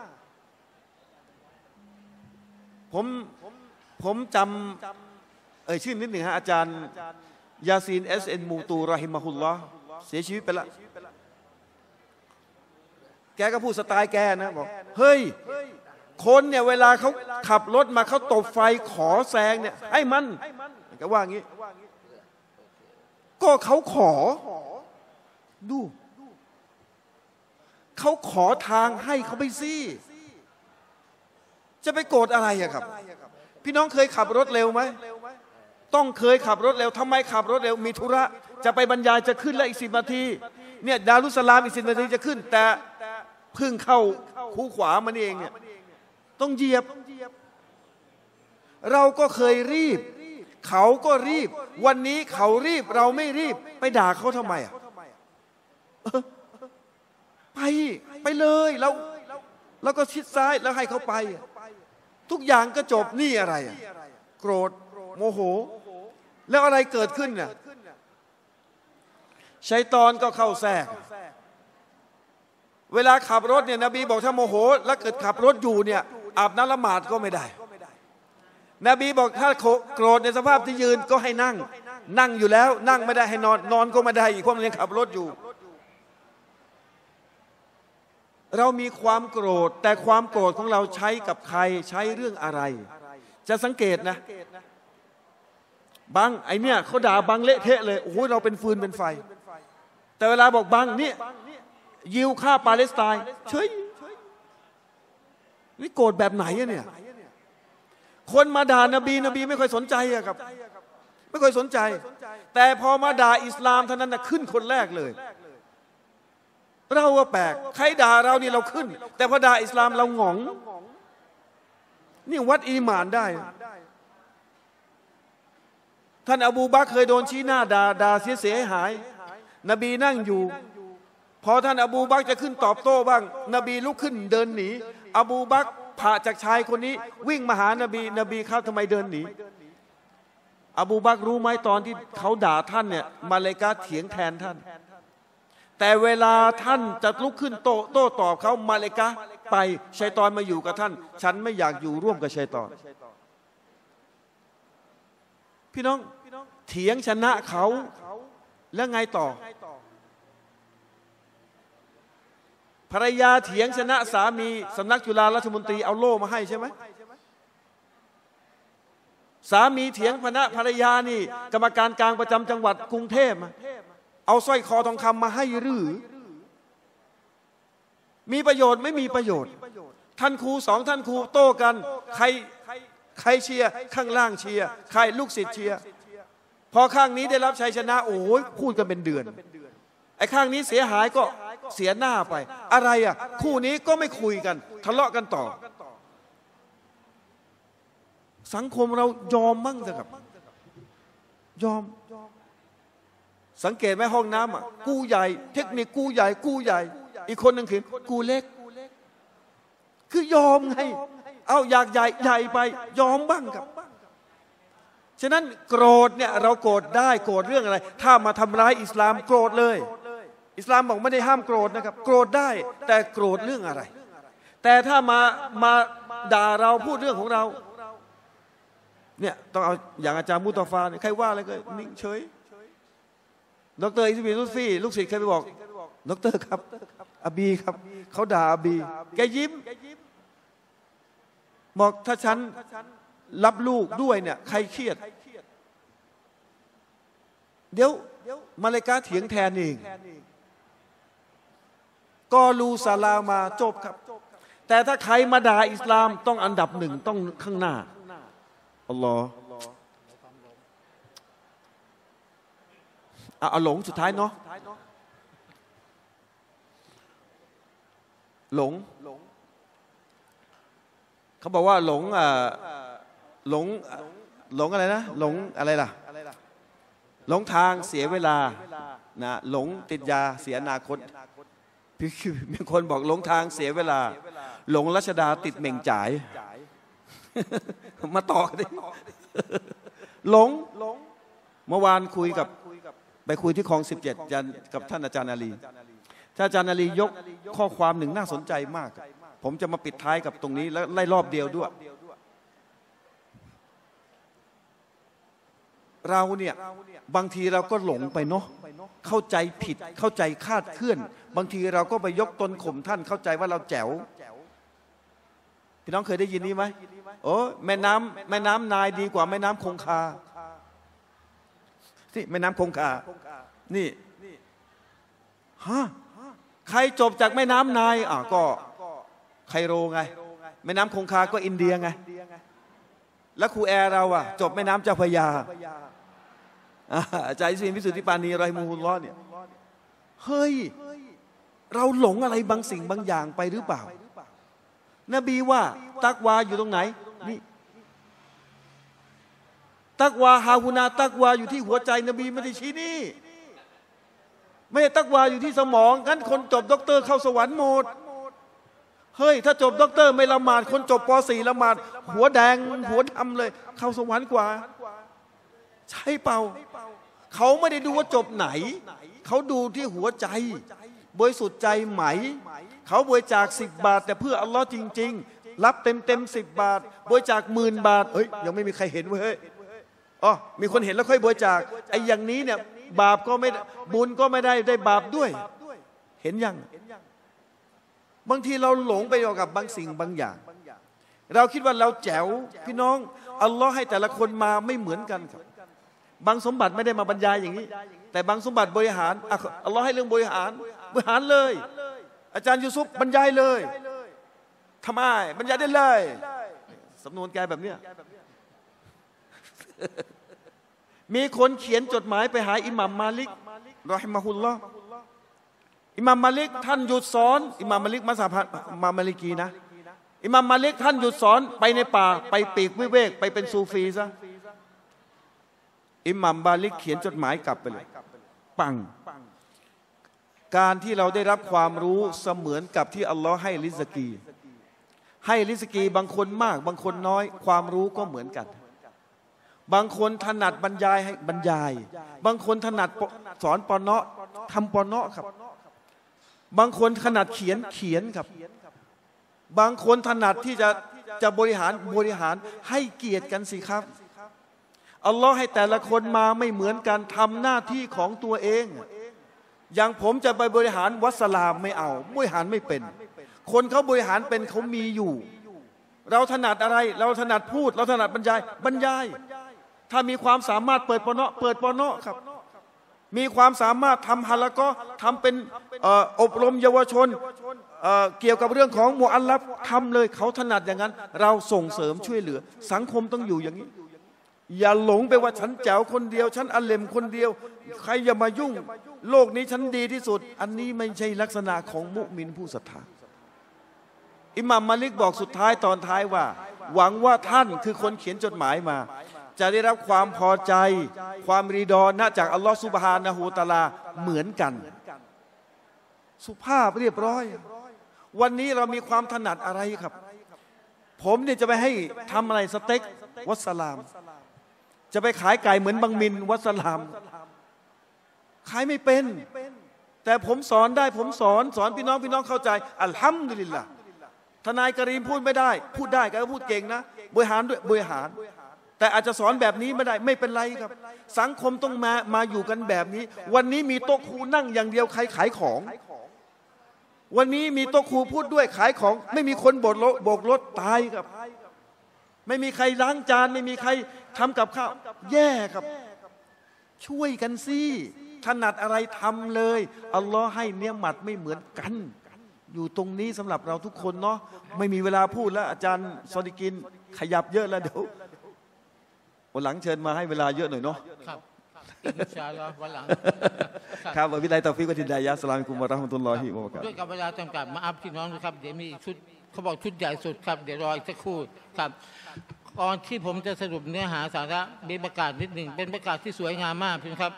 ผมจำชื่อนิดหนึ่งฮะอาจารย์ยาซีนSNมูตูรอฮิมะฮุลลอฮ์เสียชีวิตไปแล้วแกก็พูดสไตล์แกนะบอกเฮ้ยคนเนี่ยเวลาเขาขับรถมาเขาตบไฟขอแซงเนี่ยให้มันก็ว่างี้ก็เขาขอดูเขาขอทางให้เขาไปสิจะไปโกรธอะไรอะครับพี่น้องเคยขับรถเร็วไหมต้องเคยขับรถเร็วทำไมขับรถเร็วมีธุระจะไปบรรยายจะขึ้นแล้วอีก10 นาทีเนี่ยดารุสลามอีก10 นาทีจะขึ้นแต่เพิ่งเข้าคูขวามันเองเนี่ยต้องเหยียบเราก็เคยรีบเขาก็รีบวันนี้เขารีบเราไม่รีบไปด่าเขาทำไมอ่ะไปเลยแล้วก็ชิดซ้ายแล้วให้เขาไปทุกอย่างก็จบนี่อะไรอ่ะโกรธโมโหแล้วอะไรเกิดขึ้นเนี่ยชัยฏอนก็เข้าแทรกเวลาขับรถเนี่ยนบีบอกถ้าโมโหแล้วเกิดขับรถอยู่เนี่ยอาบน้ำละหมาดก็ไม่ได้นบีบอกถ้าโกรธในสภาพที่ยืนก็ให้นั่งอยู่แล้วนั่งไม่ได้ให้นอนก็ไม่ได้อีกเพราะมันยังขับรถอยู่เรามีความโกรธแต่ความโกรธของเราใช้กับใครใช้เรื่องอะไรจะสังเกตนะบังไอเนี่ยเขาด่าบังเละเทะเลยโอ้โหเราเป็นฟืนเป็นไฟแต่เวลาบอกบังเนี่ยยิวฆ่าปาเลสไตน์เฉยนี่โกรธแบบไหนอะเนี่ยคนมาด่านบีไม่ค่อยสนใจอะครับไม่ค่อยสนใจแต่พอมาด่าอิสลามเท่านั้นนะขึ้นคนแรกเลยเราว่าแปลกใครด่าเรานี่เราขึ้นแต่พอด่าอิสลามเราหงองนี่วัดอีหม่านได้ท่านอบูบักรเคยโดนชี้หน้าด่าเสียหายนบีนั่งอยู่พอท่านอบูบักรจะขึ้นตอบโต้บ้างนบีลุกขึ้นเดินหนีอบูบักรผ่าจากชายคนนี้วิ่งมาหานบีครับทำไมเดินหนีอบูบักรรู้ไหมตอนที่เขาด่าท่านเนี่ยมาเลกาเถียงแทนท่านแต่เวลาท่านจะลุกขึ้นโต้ตอบเขามาเลกาไปชัยฏอนมาอยู่กับท่านฉันไม่อยากอยู่ร่วมกับชัยฏอนพี่น้องเถียงชนะเขาแล้วไงต่อภรรยาเถียงชนะสามีสำนักจุฬารัฐมนตรีเอาโล่มาให้ใช่ไหมสามีเถียงภรรยานี่กรรมการกลางประจำจังหวัดกรุงเทพเอาสร้อยคอทองคำมาให้หรือมีประโยชน์ไม่มีประโยชน์ท่านครู2 ท่านครูโต้กันใครเชียร์ข้างล่างเชียร์ใครลูกศิษย์เชียร์พอข้างนี้ได้รับชัยชนะโอ้ยพูดกันเป็นเดือนไอ้ข้างนี้เสียหายก็เสียหน้าไปอะไรอ่ะคู่นี้ก็ไม่คุยกันทะเลาะกันต่อสังคมเรายอมมั่งเถอะครับยอมสังเกตไหมห้องน้ำอ่ะกูใหญ่เทคนิคกูใหญ่อีกคนหนึ่งคือกูเล็กคือยอมไงเอาอยากใหญ่ไปยอมบ้างครับฉะนั้นโกรธเนี่ยเราโกรธได้โกรธเรื่องอะไรถ้ามาทำร้ายอิสลามโกรธเลยอิสลามบอกไม่ได้ห้ามโกรธนะครับโกรธได้แต่โกรธเรื่องอะไรแต่ถ้ามาด่าเราพูดเรื่องของเราเนี่ยต้องเอาอย่างอาจารย์มุตฟาเนี่ยใครว่าอะไรก็นิ่งเฉยดร.อิสมีลุตฟีลูกศิษย์เคยไปบอกดร.ครับอบีครับเขาด่าอบีแกยิ้มบอกถ้าฉันรับลูกด้วยเนี่ยใครเครียดเดี๋ยวมาเลกาเถียงแทนเองกอลูซาลามาจบครับแต่ถ้าใครมาด่าอิสลามต้องอันดับหนึ่งต้องข้างหน้าอัลลอฮ์เอาหลงสุดท้ายเนาะหลงเขาบอกว่าหลงอะไรนะหลงอะไรล่ะหลงทางเสียเวลานะหลงติดยาเสียอนาคตมีคนบอกหลงทางเสียเวลาหลงรัชดาติดเหม่งจ่ายมาต่อดิหลงเมื่อวานไปคุยที่คลอง17กับท่านอาจารย์อาลีท่านอาจารย์อาลียกข้อความหนึ่งน่าสนใจมากผมจะมาปิดท้ายกับตรงนี้แล้วไล่รอบเดียวด้วยเราเนี่ยบางทีเราก็หลงไปเนาะเข้าใจผิดเข้าใจคาดเคลื่อนบางทีเราก็ไปยกตนข่มท่านเข้าใจว่าเราแจ๋วพี่น้องเคยได้ยินนี้ไหมโอ้แม่น้ำนายดีกว่าแม่น้ำคงคาที่แม่น้ำคงคานี่ฮะใครจบจากแม่น้ำนายก็ไคโรไงแม่น้ำคงคาก็อินเดียไงแล้วครูแอร์เราจบแม่น้ำเจ้าพระยาอาจารย์อิสมีนวิสุทธิปานีรอยมูฮุลลอฮ์เนี่ยเฮ้ยเราหลงอะไรบางสิ่งบางอย่างไปหรือเปล่านบีว่าตักวาอยู่ตรงไหนนี่ตักวาฮาฮุนาตักวาอยู่ที่หัวใจนบีไม่ได้ชี้นี่ไม่ได้ตักวาอยู่ที่สมองงั้นคนจบด็อกเตอร์เข้าสวรรค์หมดเฮ้ยถ้าจบด็อกเตอร์ไม่ละหมาดคนจบป .4 ละหมาดหัวแดงหัวดำเลยเข้าสวรรค์กว่าใช่เปล่าเขาไม่ได้ดูว่าจบไหนเขาดูที่หัวใจบริสุทธิ์ใจไหมเขาบริจาค10 บาทแต่เพื่ออัลลอฮ์จริงๆรับเต็ม10 บาทบริจาค10,000 บาทเฮ้ยยังไม่มีใครเห็นเว้ยมีคนเห็นแล้วค่อยบริจาคไอ้อย่างนี้เนี่ยบาปก็ไม่บุญก็ไม่ได้บาปด้วยเห็นยังบางทีเราหลงไปกับบางสิ่งบางอย่างเราคิดว่าเราแจ๋วพี่น้องอัลลอฮ์ให้แต่ละคนมาไม่เหมือนกันครับบางสมบัติไม่ได้มาบรรยายอย่างนี้แต่บางสมบัติบริหารอัลลอฮ์ให้เรื่องบริหารเลยอาจารย์ยูซุฟบรรยายเลยทำไมบรรยายได้เลยสำนวนแกแบบเนี้ยมีคนเขียนจดหมายไปหาอิหม่ามมาลิกรอฮิมะฮุลลอฮ์อิหม่ามมาลิกท่านหยุดสอนอิหม่ามมาลิกมัซฮับอิหม่ามมาลิกีนะอิหม่ามมาลิกท่านหยุดสอนไปในป่าไปปีกวิเวกไปเป็นซูฟีซะอิหม่ามมาลิกเขียนจดหมายกลับไปเลยปังการที่เราได้รับความรู้เสมือนกับที่อัลลอฮ์ให้ริสกีบางคนมากบางคนน้อยความรู้ก็เหมือนกันบางคนถนัดบรรยายให้บรรยายบางคนถนัดสอนปอเนาะทำปอเนาะครับบางคนถนัดเขียนครับบางคนถนัดที่จะบริหารให้เกียรติกันสิครับอัลลอฮ์ให้แต่ละคนมาไม่เหมือนกันทำหน้าที่ของตัวเองอย่างผมจะไปบริหารวัดสลามไม่เอาบริหารไม่เป็นคนเขาบริหารเป็นเขามีอยู่เราถนัดอะไรเราถนัดพูดเราถนัดบรรยายถ้ามีความสามารถเปิดปอเนาะครับมีความสามารถทำฮะละก็ทำเป็นอบรมเยาวชนเกี่ยวกับเรื่องของมุอัลลัฟทำเลยเขาถนัดอย่างนั้นเราส่งเสริมช่วยเหลือสังคมต้องอยู่อย่างนี้อย่าหลงไปว่าฉันแจ๋วคนเดียวฉันอัลเลมคนเดียวใครอย่ามายุ่งโลกนี้ฉันดีที่สุดอันนี้ไม่ใช่ลักษณะของมุมินผู้ศรัทธาอิหม่ามมาลิกบอกสุดท้ายตอนท้ายว่าหวังว่าท่านคือคนเขียนจดหมายมาจะได้รับความพอใจความรีดอนะจากอัลลอฮฺซุบฮานะฮูวะตะอาลาเหมือนกันสุภาพเรียบร้อยวันนี้เรามีความถนัดอะไรครับผมเนี่ยจะไปให้ทำอะไรสเต็กวัสลามจะไปขายไก่เหมือนบังมินวัสลามขายไม่เป็นแต่ผมสอนได้ผมสอนพี่น้องเข้าใจอัลฮัมดุลิลละทนายกรีมพูดไม่ได้พูดได้ก็พูดเก่งนะบริหารด้วยบริหารแต่อาจจะสอนแบบนี้ไม่ได้ไม่เป็นไรครับสังคมต้องมาอยู่กันแบบนี้วันนี้มีโต๊ะครูนั่งอย่างเดียวใครขายของวันนี้มีโต๊ะครูพูดด้วยขายของไม่มีคนโบกรถตายครับไม่มีใครล้างจานไม่มีใครทำกับข้าวแย่ครับช่วยกันสิถนัดอะไรทำเลยอัลลอฮ์ให้เนียมัตไม่เหมือนกันอยู่ตรงนี้สำหรับเราทุกคนเนาะไม่มีเวลาพูดแล้วอาจารย์ซอดิกินขยับเยอะแล้วเดี๋ยววันหลังเชิญมาให้เวลาเยอะหน่อยเนาะครับอินชาอัลลอฮ์วันหลังครับวะบิลลาฮิตอฟิกวะฮิดายะฮ์อัสสลามุอะลัยกุมวะเราะห์มะตุลลอฮิวะบะเราะกาตุฮ์ด้วยกับเวลาจำกัดมาอัพพี่น้องนะครับเดี๋ยวมีชุดเขาบอกชุดใหญ่สุดครับเดี๋ยวรออีกสักครู่ครับก่อนที่ผมจะสรุปเนื้อหาสาระมีประกาศนิดหนึ่งเป็นประกาศที่สวยงามมากพี่ครับ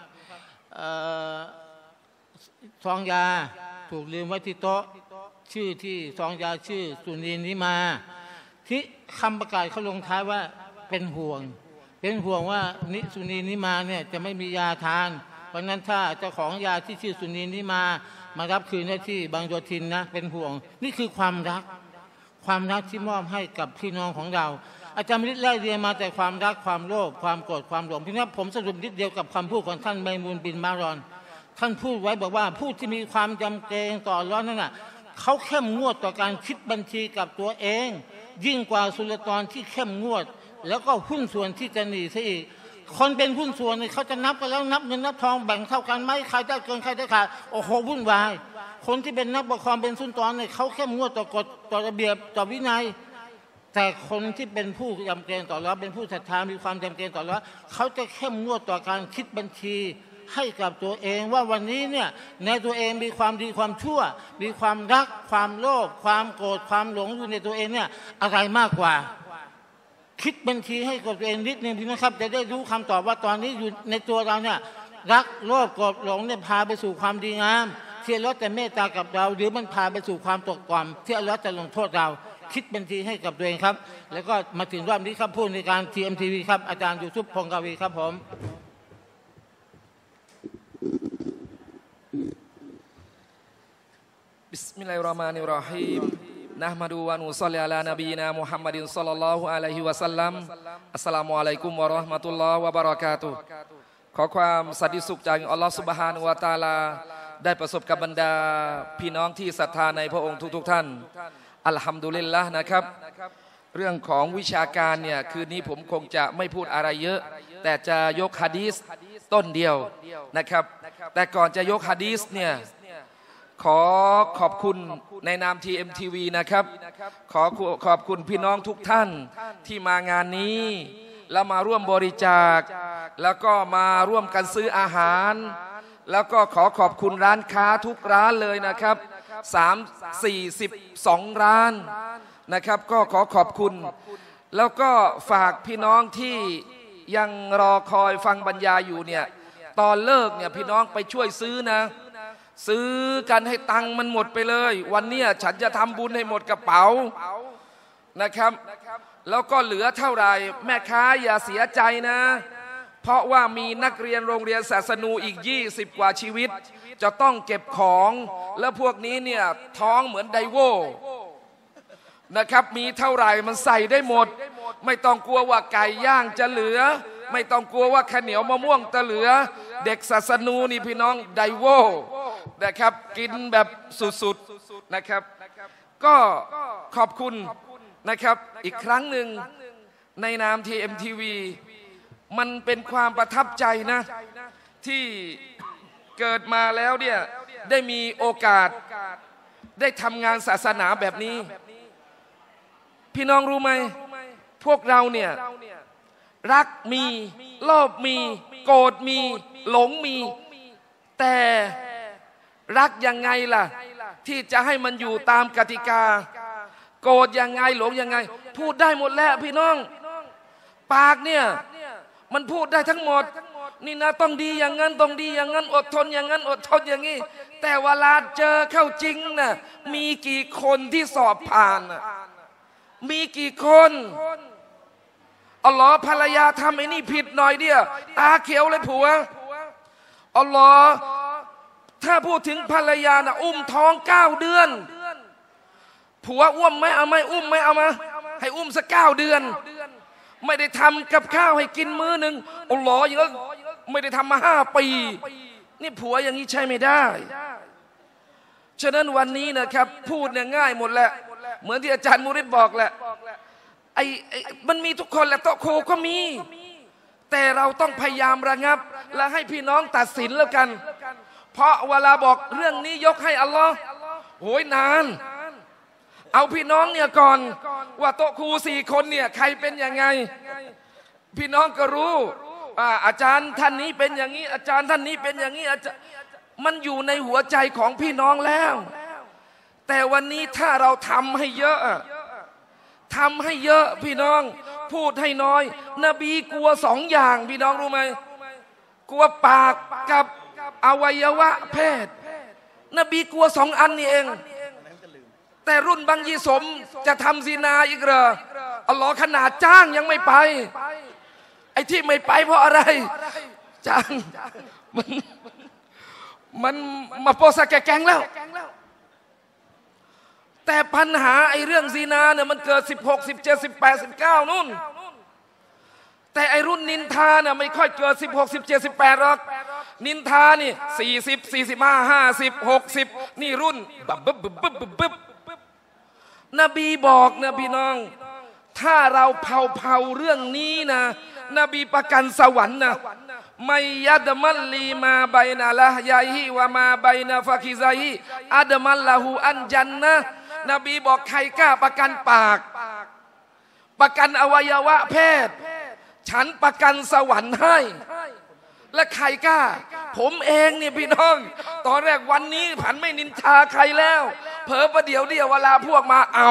ซองยาถูกลืมไว้ที่โต๊ะชื่อที่ซองยาชื่อสุนีนิมาที่คำประกาศเขาลงท้ายว่าเป็นห่วงว่าสุนีนิมาเนี่ยจะไม่มียาทานเพราะนั้นถ้าเจ้าของยาที่ชื่อสุนีนิมารับคืนได้ที่บางโยธินนะเป็นห่วงนี่คือความรักที่มอบให้กับพี่น้องของเราอาจารย์มิตรไล่เรียนมาแต่ความรักความโลภความโกรธความหลงพี่น้องผมสรุปนิดเดียวกับคำพูดของท่านไมมูนบินมารอนท่านพูดไว้บอกว่าผู้ที่มีความจำเกรงต่ออัลเลาะห์นั่นน่ะเขาเข้มงวดต่อการคิดบัญชีกับตัวเองยิ่งกว่าสุลต่านที่เข้มงวดแล้วก็หุ้นส่วนที่จะหนีซะอีกคนเป็นหุ้นส่วนเนี่ยเขาจะนับกันแล้วนับเงินนับทองแบ่งเท่ากันไหมใครได้เกินใครได้ขาดโอ้โหวุ่นวายคนที่เป็นนักปกครองเป็นสุลต่านเนี่ยเขาเข้มงวดต่อกฎต่อระเบียบต่อวินัยแต่คนที่เป็นผู้จำเกรงต่ออัลเลาะห์เป็นผู้ศรัทธามีความจำเกรงต่ออัลเลาะห์เขาจะเข้มงวดต่อการคิดบัญชีให้กับตัวเองว่าวันนี้เนี่ยในตัวเองมีความดีความชั่วมีความรักความโลภความโกรธความหลงอยู่ในตัวเองเนี่ยอะไรมากกว่าคิดบัญชีให้กับตัวเองนิดนึงพี่นะครับจะได้รู้คำตอบว่าตอนนี้อยู่ในตัวเราเนี่ยรักโลภโกรธหลงเนี่ยพาไปสู่ความดีงามที่อัลเลาะห์จะเมตตากับเราหรือมันพาไปสู่ความตกต่ำที่อัลเลาะห์จะลงโทษเราคิดบัญชีให้กับตัวเองครับแล้วก็มาถึงรอบนี้ครับพูดในการ TMTV ครับอาจารย์ยูซุฟพงศ์กวีครับผมบิสมิลลาฮิรเราะห์มานิรเราะฮีมนะห์มะดูวะนุศ็อลลิอะลา นบีนามุฮัมมัดศ็อลลัลลอฮุอะลัยฮิวะซัลลัมอัสสลามุอะลัยกุมวะเราะห์มะตุลลอฮ์วะบะเราะกาตุฮ์ขอความสันติสุขจากอัลลอฮ์ซุบฮานะฮูวะตะอาลาได้ประสบกับบรรดาพี่น้องที่ศรัทธาในพระองค์ทุกท่านอัลฮัมดุลิลละห์นะครับเรื่องของวิชาการเนี่ยคืนนี้ผมคงจะไม่พูดอะไรเยอะแต่จะยกหะดีษต้นเดียวนะครับแต่ก่อนจะยกหะดีษเนี่ยขอขอบคุณในนาม TMTV นะครับขอบคุณพี่น้องทุกท่านที่มางานนี้แล้วมาร่วมบริจาคแล้วก็มาร่วมกันซื้ออาหารแล้วก็ขอขอบคุณร้านค้าทุกร้านเลยนะครับ42 ร้านนะครับก็ขอขอบคุณแล้วก็ฝากพี่น้องที่ยังรอคอยฟังบรรยายอยู่เนี่ยตอนเลิกเนี่ยพี่น้องไปช่วยซื้อนะซื้อกันให้ตังค์มันหมดไปเลยวันนี้ฉันจะทำบุญให้หมดกระเป๋านะครับแล้วก็เหลือเท่าไหร่แม่ค้าอย่าเสียใจนะเพราะว่ามีนักเรียนโรงเรียนศาสนูอีก20 กว่าชีวิตจะต้องเก็บของแล้วพวกนี้เนี่ยท้องเหมือนไดโวนะครับมีเท่าไหร่มันใส่ได้หมดไม่ต้องกลัวว่าไก่ย่างจะเหลือไม่ต้องกลัวว่าข้าวเหนียวมะม่วงจะเหลือเด็กศาสนูนี่พี่น้องไดโวนะครับกินแบบสุดๆนะครับก็ขอบคุณนะครับอีกครั้งหนึ่งในนาม TMTV มันเป็นความประทับใจนะที่เกิดมาแล้วเนี่ยได้มีโอกาสได้ทำงานศาสนาแบบนี้พี่น้องรู้ไหมพวกเราเนี่ยรักมีโลภมีโกรธมีหลงมีแต่รักยังไงล่ะที่จะให้มันอยู่ตามกติกาโกรธยังไงหลงยังไงพูดได้หมดแล้วพี่น้องปากเนี่ยมันพูดได้ทั้งหมดนี่นะต้องดีอย่างนั้นต้องดีอย่างนั้นอดทนอย่างนั้นอดทนอย่างนี้แต่เวลาเจอเข้าจริงน่ะมีกี่คนที่สอบผ่านน่ะมีกี่คนอัลลอฮ์ภรรยาทำไอ้นี่ผิดหน่อยเดียวตาเขียวเลยผัวอัลลอฮ์ถ้าพูดถึงภรรยาน่ะอุ้มท้อง9 เดือนผัวอุ้มไม่เอาไม่อุ้มไม่เอามาให้อุ้มสัก9 เดือนไม่ได้ทำกับข้าวให้กินมื้อหนึ่งอัลลอฮ์อย่างนั้นไม่ได้ทำมา5 ปีนี่ผัวอย่างนี้ใช่ไม่ได้ฉะนั้นวันนี้นะครับพูดเนี่ยง่ายหมดแหละเหมือนที่อาจารย์มุริดบอกแหละไอ้มันมีทุกคนแหละโต๊ะครูก็มีแต่เราต้องพยายามระงับและให้พี่น้องตัดสินแล้วกันเพราะเวลาบอกเรื่องนี้ยกให้อัลลอฮ์โหยนานเอาพี่น้องเนี่ยก่อนว่าโต๊ะครู4 คนเนี่ยใครเป็นยังไงพี่น้องก็รู้อาจารย์ท่านนี้เป็นอย่างนี้อาจารย์ท่านนี้เป็นอย่างนี้มันอยู่ในหัวใจของพี่น้องแล้วแต่วันนี้ถ้าเราทำให้เยอะพี่น้องพูดให้น้อยนบีกลัว2 อย่างพี่น้องรู้ไหมกลัวปากกับอวัยวะเพศนบีกลัว2 อันนี่เองแต่รุ่นบางยี่สมจะทำซินาอีกเหรออัลลอฮ์ขนาดจ้างยังไม่ไปไอ้ที่ไม่ไปเพราะอะไรจ้างมันมาโปสแกงแล้วแต่ปัญหาไอ้เรื่องซีนาเนี่ยมันเกิด16 17 18 19นู่นแต่ไอ้รุ่นนินทาเนี่ยไม่ค่อยเกิด16 17 18หรอกนินทานี่40 45 50 60นี่รุ่นบึ๊บนบีบอกนะพี่น้องถ้าเราเผาเรื่องนี้นะนบีประกันสวรรค์นะไมยัดมัลลีมาไบนาละยาฮิวะมาไบนาฟะกิซาฮิอัดมัลละหูอันจันนะนบีบอกใครกล้าประกันปากประกันอวัยวะเพศฉันประกันสวรรค์ให้และใครกล้าผมเองเนี่ยพี่น้องตอนแรกวันนี้ผันไม่นินทาใครแล้วเผลอประเดี๋ยวเวลาพวกมาเอา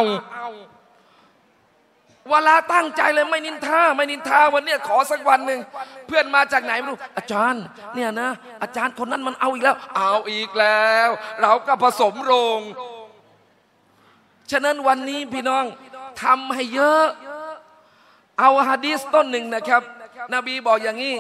เวลาตั้งใจเลยไม่นินทาวันนี้ขอสักวันหนึ่งเพื่อนมาจากไหนไม่รู้อาจารย์เนี่ยนะอาจารย์คนนั้นมันเอาอีกแล้วเราก็ผสมโรงฉะนั้นวันนี้พี่น้องทำให้เยอะเอาหะดีษต้นหนึ่งนะครับนบีบอกอย่างนี้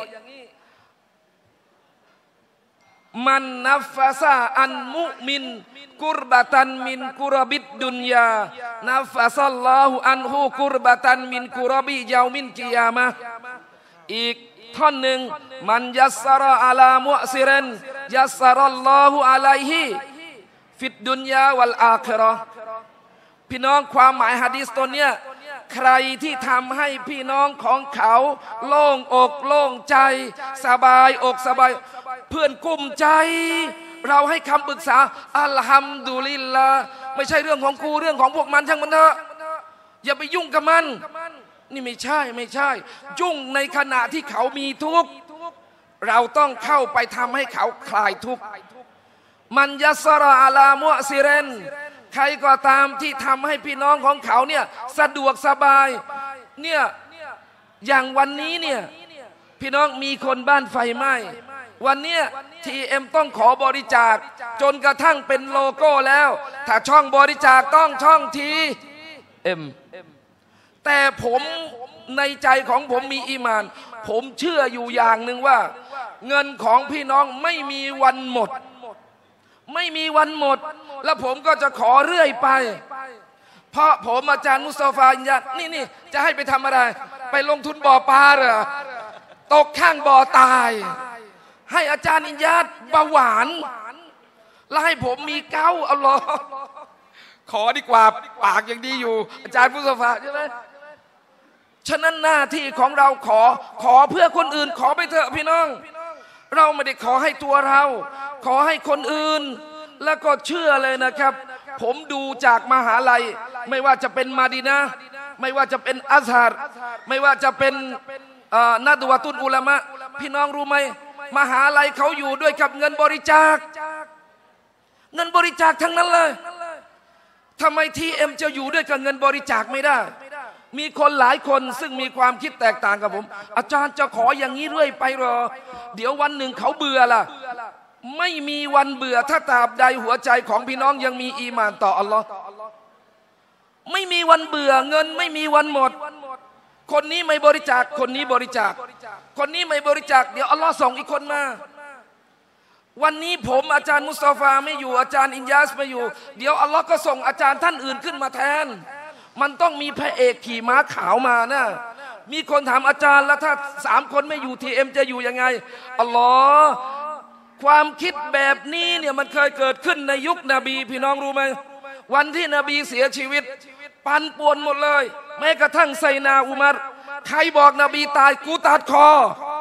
มันนัฟฟะซาอันมุมินกุรบะตันมินกุรบิดดุนยานัฟฟะซัลลอฮุอันฮูกุรบะตันมินกุรบิยามินกิยามะอีกท่อนหนึ่งมันยัสซะรออะลามุอซิรันยัสซะรัลลอฮุอะลัยฮิฟิดดุนยาวัลอาคิเราะห์พี่น้องความหมายหะดีษตัวเนี้ยใครที่ทำให้พี่น้องของเขาโล่งอกโล่งใจสบายอกสบายเพื่อนกุ้มใจเราให้คำปรึกษาอัลฮัมดุลิลลาห์ไม่ใช่เรื่องของกูเรื่องของพวกมันช่างมันเถอะอย่าไปยุ่งกับมันนี่ไม่ใช่ยุ่งในขณะที่เขามีทุกข์เราต้องเข้าไปทำให้เขาคลายทุกข์มันยัสรออะลามุอซิรันใครก็ตามที่ทำให้พี่น้องของเขาเนี่ยสะดวกสบายเนี่ยอย่างวันนี้เนี่ยพี่น้องมีคนบ้านไฟไหม้วันเนี้ยTMต้องขอบริจาคจนกระทั่งเป็นโลโก้แล้วถ้าช่องบริจาคต้องช่องTMแต่ผมในใจของผมมีอีหม่านผมเชื่ออยู่อย่างหนึ่งว่าเงินของพี่น้องไม่มีวันหมดแล้วผมก็จะขอเรื่อยไปเพราะผมอาจารย์มุสตาฟาอิญญานี่จะให้ไปทำอะไรไปลงทุนบ่อปลาเหรอตกข้างบ่อตายให้อาจารย์อิญญาเบาหวานแล้วให้ผมมีเก้าอัลลอฮ์ขอดีกว่าปากยังดีอยู่อาจารย์มุสตาฟาใช่ไหมฉะนั้นหน้าที่ของเราขอเพื่อคนอื่นขอไปเถอะพี่น้องเราไม่ได้ขอให้ตัวเราขอให้คนอื่นแล้วก็เชื่อเลยนะครับผมดูจากมหาลัยไม่ว่าจะเป็นมาดีนะห์ไม่ว่าจะเป็นอัซฮาร์ไม่ว่าจะเป็นนัดวะตุนอุลามะพี่น้องรู้ไหมมหาลัยเขาอยู่ด้วยกับเงินบริจาคเงินบริจาคทั้งนั้นเลยทำไมTMจะอยู่ด้วยกับเงินบริจาคไม่ได้มีคนหลายคนซึ่งมีความคิดแตกต่างกับผมอาจารย์จะขออย่างนี้เรื่อยไปหรอเดี๋ยววันหนึ่งเขาเบื่อล่ะไม่มีวันเบื่อถ้าตราบใดหัวใจของพี่น้องยังมีอีหม่านต่ออัลลอฮ์ไม่มีวันเบื่อเงินไม่มีวันหมดคนนี้ไม่บริจาคคนนี้บริจาคคนนี้ไม่บริจาคเดี๋ยวอัลลอฮ์ส่งอีกคนมาวันนี้ผมอาจารย์มุสตาฟาไม่อยู่อาจารย์อินยาสไม่อยู่เดี๋ยวอัลลอฮ์ก็ส่งอาจารย์ท่านอื่นขึ้นมาแทนมันต้องมีพระเอกขี่ม้าขาวมานะมีคนถามอาจารย์แล้วถ้า3 คนไม่อยู่TMจะอยู่ยังไงอัลลอฮ์ความคิดแบบนี้เนี่ยมันเคยเกิดขึ้นในยุคนบีพี่น้องรู้ไหมวันที่นบีเสียชีวิตปั่นป่วนหมดเลยแม้กระทั่งไซนาอุมัรใครบอกนบีตายกูตัดคอ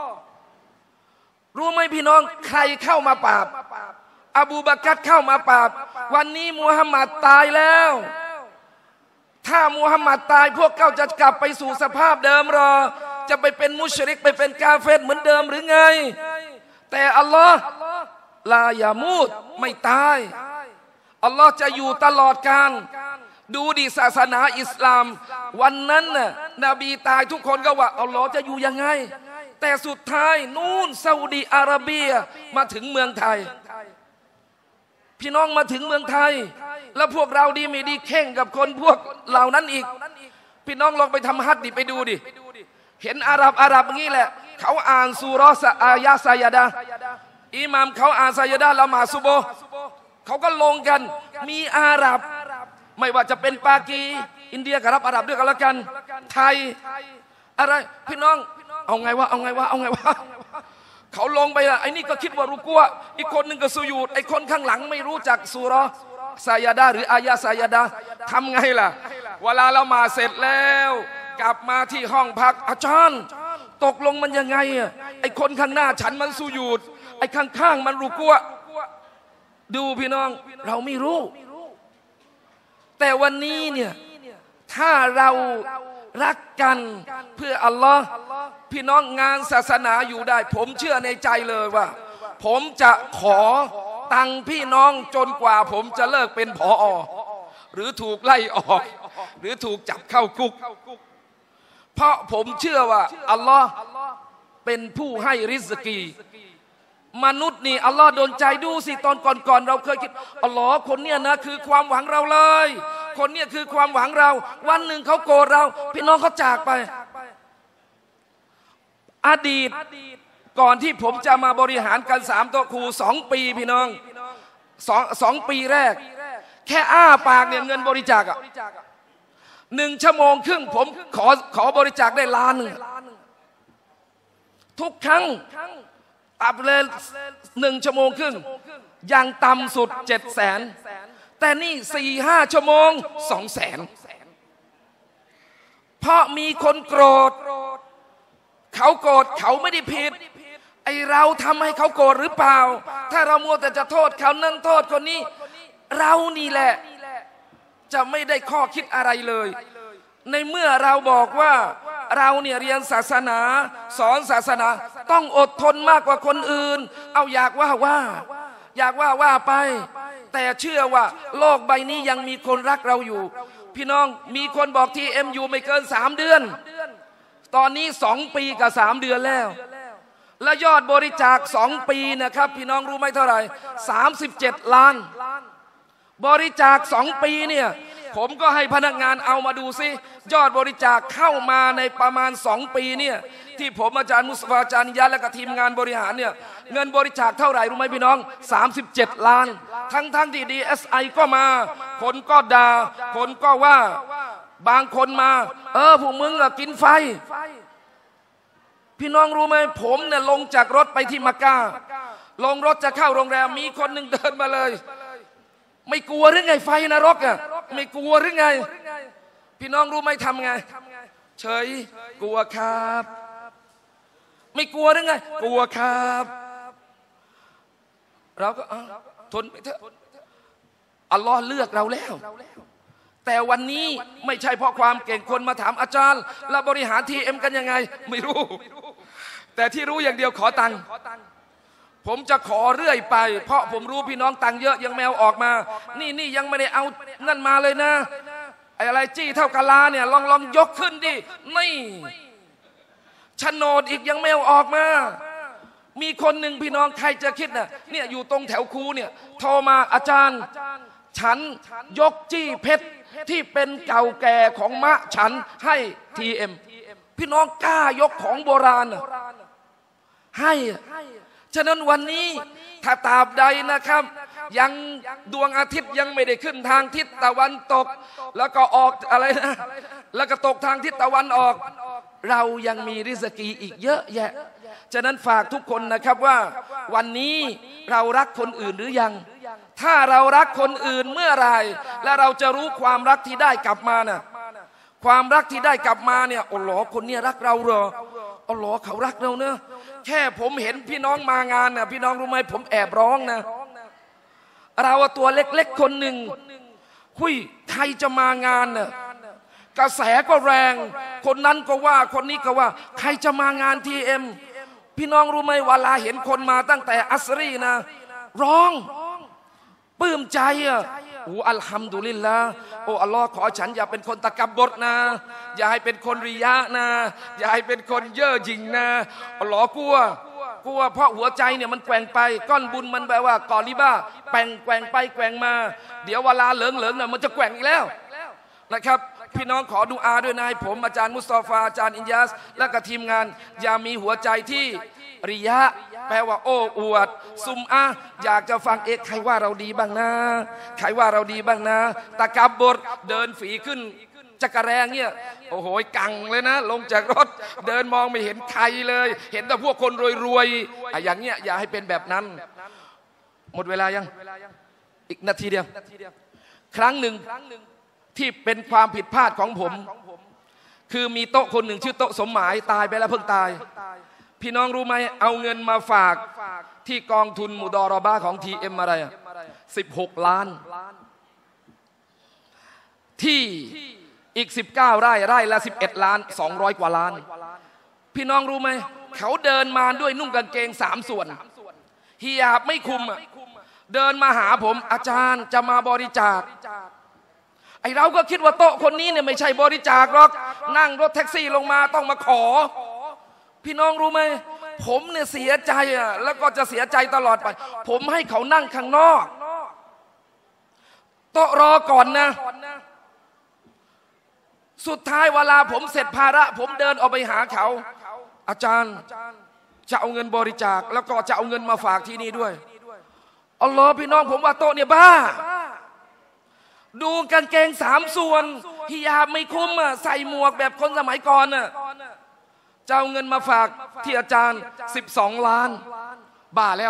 รู้ไหมพี่น้องใครเข้ามาปราบอบูบักรเข้ามาปราบวันนี้มุฮัมมัดตายแล้วถ้ามุฮัมมัดตายพวกเจ้าจะกลับไปสู่สภาพเดิมหรอจะไปเป็นมุชริกไปเป็นกาเฟรเหมือนเดิมหรือไงแต่อัลลอฮ์ลายามูดไม่ตายอัลลอฮ์จะอยู่ตลอดกาลดูดิศาสนาอิสลามวันนั้นน่ะนบีตายทุกคนก็ว่าอัลลอฮ์จะอยู่ยังไงแต่สุดท้ายนู่นซาอุดีอาระเบียมาถึงเมืองไทยพี่น้องมาถึงเมืองไทยแล้วพวกเราดีไม่ดีเข่งกับคนพวกเหล่านั้นอีกพี่น้องลองไปทำฮัจญ์ดิไปดูดิเห็นอาหรับอย่างนี้แหละเขาอ่านซูเราะห์อายะซายาดะอิหม่ามเขาอ่านซายาดะละหมาดซุบฮ์เขาก็ลงกันมีอาหรับไม่ว่าจะเป็นปากีอินเดียกับอาหรับด้วยกันแล้วกันไทยอะไรพี่น้องเอาไงวะเขาลงไปละไอ้นี่ก็คิดว่ารุกัวอีกคนหนึ่งก็สุญูดไอ้คนข้างหลังไม่รู้จักซูเราะห์ซายาดะหรืออายะซายาดะทำไงล่ะเวลาละหมาดเสร็จแล้วกลับมาที่ห้องพักอาจารย์ตกลงมันยังไงอ่ะไอ้คนข้างหน้าฉันมันสุญูดไอ้ข้างๆมันรุกัวดูพี่น้องเราไม่รู้แต่วันนี้เนี่ยถ้าเรารักกันเพื่ออัลลอฮ์พี่น้องงานศาสนาอยู่ได้ผมเชื่อในใจเลยว่าผมจะขอตังพี่น้องจนกว่าผมจะเลิกเป็นผอ.หรือถูกไล่ออกหรือถูกจับเข้าคุกเพราะผมเชื่อว่าอัลลอฮ์เป็นผู้ให้ริสกีมนุษย์นี่อัลลอฮ์โดนใจดูสิตอนก่อนเราเคยคิดอัลลอฮ์คนเนี้ยนะคือความหวังเราเลยคนเนี้ยคือความหวังเราวันหนึ่งเขาโกรธเราพี่น้องเขาจากไปอดีตก่อนที่ผมจะมาบริหารกัน3 โต๊ะครู2 ปีพี่น้อง2 ปีแรกแค่อ้าปากเนี่ยเงินบริจาคอ่ะ1 ชั่วโมงครึ่งผมขอบริจาคได้ล้านนึงทุกครั้งอับเลย1 ชั่วโมงครึ่งอย่างต่ำสุด700,000แต่นี่4-5 ชั่วโมง200,000เพราะมีคนโกรธเขาโกรธเขาไม่ได้ผิดไอเราทำให้เขาโกรธหรือเปล่าถ้าเรามัวแต่จะโทษเขานั่นโทษคนนี้เรานี่แหละจะไม่ได้ข้อคิดอะไรเลยในเมื่อเราบอกว่าเราเนี่ยเรียนศาสนาสอนศาสนาต้องอดทนมากกว่าคนอื่นเอาอยากว่าไปแต่เชื่อว่าโลกใบนี้ยังมีคนรักเราอยู่พี่น้องมีคนบอกTMอยู่ไม่เกิน3 เดือนตอนนี้2 ปีกับ3 เดือนแล้วและยอดบริจาค2 ปีนะครับพี่น้องรู้ไหมเท่าไหร่37 ล้านบริจาค2 ปีเนี่ยผมก็ให้พนักงานเอามาดูซิยอดบริจาคเข้ามาในประมาณ2 ปีเนี่ยที่ผมอาจารย์มุสตาฟาอาจารย์นิยะและก็ทีมงานบริหารเนี่ยเงินบริจาคเท่าไหร่รู้ไหมพี่น้อง37 ล้านทั้งที่ DSI ก็มาคนก็ด่าคนก็ว่าบางคนมาพวกมึงอะกินไฟพี่น้องรู้ไหมผมเนี่ยลงจากรถไปที่มักกะลงรถจะเข้าโรงแรมมีคนหนึ่งเดินมาเลยไม่กลัวหรือไงไฟนรกอะไม่กลัวหรือไงพี่น้องรู้ไหมทำไงเฉยกลัวครับไม่กลัวหรือไงกลัวครับเราก็ทนไปเถอะอัลลอฮ์เลือกเราแล้วแต่วันนี้ไม่ใช่เพราะความเก่งคนมาถามอาจารย์แล้วบริหารTMกันยังไงไม่รู้แต่ที่รู้อย่างเดียวขอตังค์ผมจะขอเรื่อยไปเพราะผมรู้พี่น้องตังค์เยอะยังไม่เอาออกมานี่ยังไม่ได้เอานั่นมาเลยนะอะไรจี้เท่ากะลาเนี่ยลองยกขึ้นดินี่โฉนดอีกยังไม่เอาออกมามีคนหนึ่งพี่น้องใครจะคิดเนี่ยอยู่ตรงแถวคูเนี่ยโทรมาอาจารย์ฉันยกจี้เพชรที่เป็นเก่าแก่ของมะฉันให้TMพี่น้องกล้ายกของโบราณให้ฉะนั้นวันนี้ถ้าตราบใดนะครับยังดวงอาทิตย์ยังไม่ได้ขึ้นทางทิศตะวันตกแล้วก็ออกอะไรนะแล้วก็ตกทางทิศตะวันออกเรายังมีริสกีอีกเยอะแยะฉะนั้นฝากทุกคนนะครับว่าวันนี้เรารักคนอื่นหรือยังถ้าเรารักคนอื่นเมื่อไรและเราจะรู้ความรักที่ได้กลับมาน่ะความรักที่ได้กลับมาเนี่ยอัลลอฮ์คนนี้รักเราเหรออัลลอฮ์เขารักเราเนอะแค่ผมเห็นพี่น้องมางานน่ะพี่น้องรู้ไหมผมแอบร้องนะเราตัวเล็กๆคนหนึ่งคุยใครจะมางานน่ะกระแสก็แรงคนนั้นก็ว่าคนนี้ก็ว่าใครจะมางานTMพี่น้องรู้ไหมเวลาเห็นคนมาตั้งแต่อัสรีนะร้องปลื้มใจอัลฮัมดุลิลละโอ้อัลลอฮ์ขอฉันอย่าเป็นคนตะกับบดนะอย่าให้เป็นคนริยะนะอย่าให้เป็นคนเย่อหยิ่งนะอัลลอฮ์กลัวเพราะหัวใจเนี่ยมันแกว่งไปก้อนบุญมันแบบว่ากอลิบ้าแกว่งไปแกว่งมาเดี๋ยวเวลาเหลิงน่ะมันจะแกว่งอีกแล้วนะครับพี่น้องขอดุอาด้วยนะให้ผมอาจารย์มุสตอฟาอาจารย์อินยัสและก็ทีมงานอย่ามีหัวใจที่ริยะแปลว่าโอ้อวดซุมอยากจะฟังใครว่าเราดีบ้างนะใครว่าเราดีบ้างนะตะกับบดเดินฝีขึ้นจักรแรงเนี่ยโอ้โหกังเลยนะลงจากรถเดินมองไม่เห็นใครเลยเห็นแต่พวกคนรวยๆอย่างเงี้ยอย่าให้เป็นแบบนั้นหมดเวลายังอีกนาทีเดียวครั้งหนึ่งที่เป็นความผิดพลาดของผมคือมีโต๊ะคนหนึ่งชื่อโต๊ะสมหมายตายไปแล้วเพิ่งตายพี่น้องรู้ไหมเอาเงินมาฝากที่กองทุนมุดอรอบาของTMอะไร16 ล้านที่อีก19 ไร่ละ11 ล้าน200 กว่าล้านพี่น้องรู้ไหมเขาเดินมาด้วยนุ่งกางเกง3 ส่วนฮิญาบไม่คุมเดินมาหาผมอาจารย์จะมาบริจาคไอเราก็คิดว่าโต๊ะคนนี้เนี่ยไม่ใช่บริจาคหรอกนั่งรถแท็กซี่ลงมาต้องมาขอพี่น้องรู้ไหมผมเนี่ยเสียใจแล้วก็จะเสียใจตลอดไปผมให้เขานั่งข้างนอกโต๊ะรอก่อนนะสุดท้ายเวลาผมเสร็จภาระผมเดินออกไปหาเขาอาจารย์จะเอาเงินบริจาคแล้วก็จะเอาเงินมาฝากที่นี่ด้วยอัลลอฮ์พี่น้องผมว่าโต๊ะเนี่ยบ้าดูกางเกง3 ส่วนฮิญาบไม่คุ้มใส่หมวกแบบคนสมัยก่อนจะเอาเงินมาฝากที่อาจารย์12 ล้านบ้าแล้ว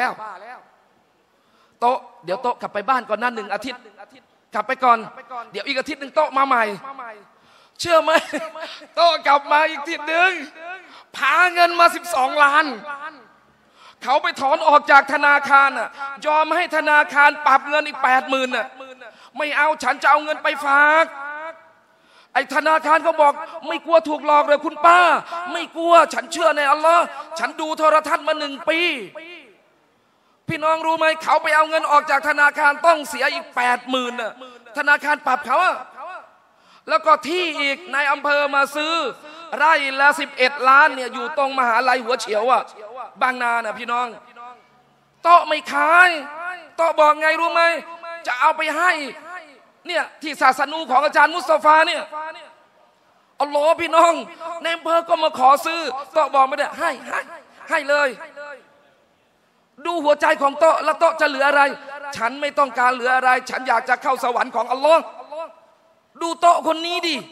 โต๊ะเดี๋ยวโต๊ะกลับไปบ้านก่อน1 อาทิตย์กลับไปก่อนเดี๋ยวอีกอาทิตย์หนึ่งโต๊ะมาใหม่เชื่อไหมโต๊ะกลับมาอีกทีหนึ่งพาเงินมา12 ล้านเขาไปถอนออกจากธนาคารยอมให้ธนาคารปรับเงินอีก 80,000ไม่เอาฉันจะเอาเงินไปฝากไอ้ธนาคารก็บอกไม่กลัวถูกหลอกเลยคุณป้าไม่กลัวฉันเชื่อในอัลลอฮ์ฉันดูโทรทัศน์มา1 ปีพี่น้องรู้ไหมเขาไปเอาเงินออกจากธนาคารต้องเสียอีก 80,000ธนาคารปรับเขาแล้วก็ที่อีกในอำเภอมาซื้อไร่ละ11 ล้านเนี่ยอยู่ตรงมหาลัยหัวเฉียวบางนาพี่น้องโต๊ะไม่ขายโต๊ะบอกไงรู้ไหมจะเอาไปให้เนี่ยที่ศาสนูของอาจารย์มุสตอฟาเนี่ยอัลลอฮ์พี่น้องในอำเภอก็มาขอซื้อโต๊ะบอกไม่ได้ให้เลยดูหัวใจของโต๊ะแล้วโต๊ะจะเหลืออะไรฉันไม่ต้องการเหลืออะไรฉันอยากจะเข้าสวรรค์ของอัลลอฮ์ดูโต๊ะคนนี้ดิ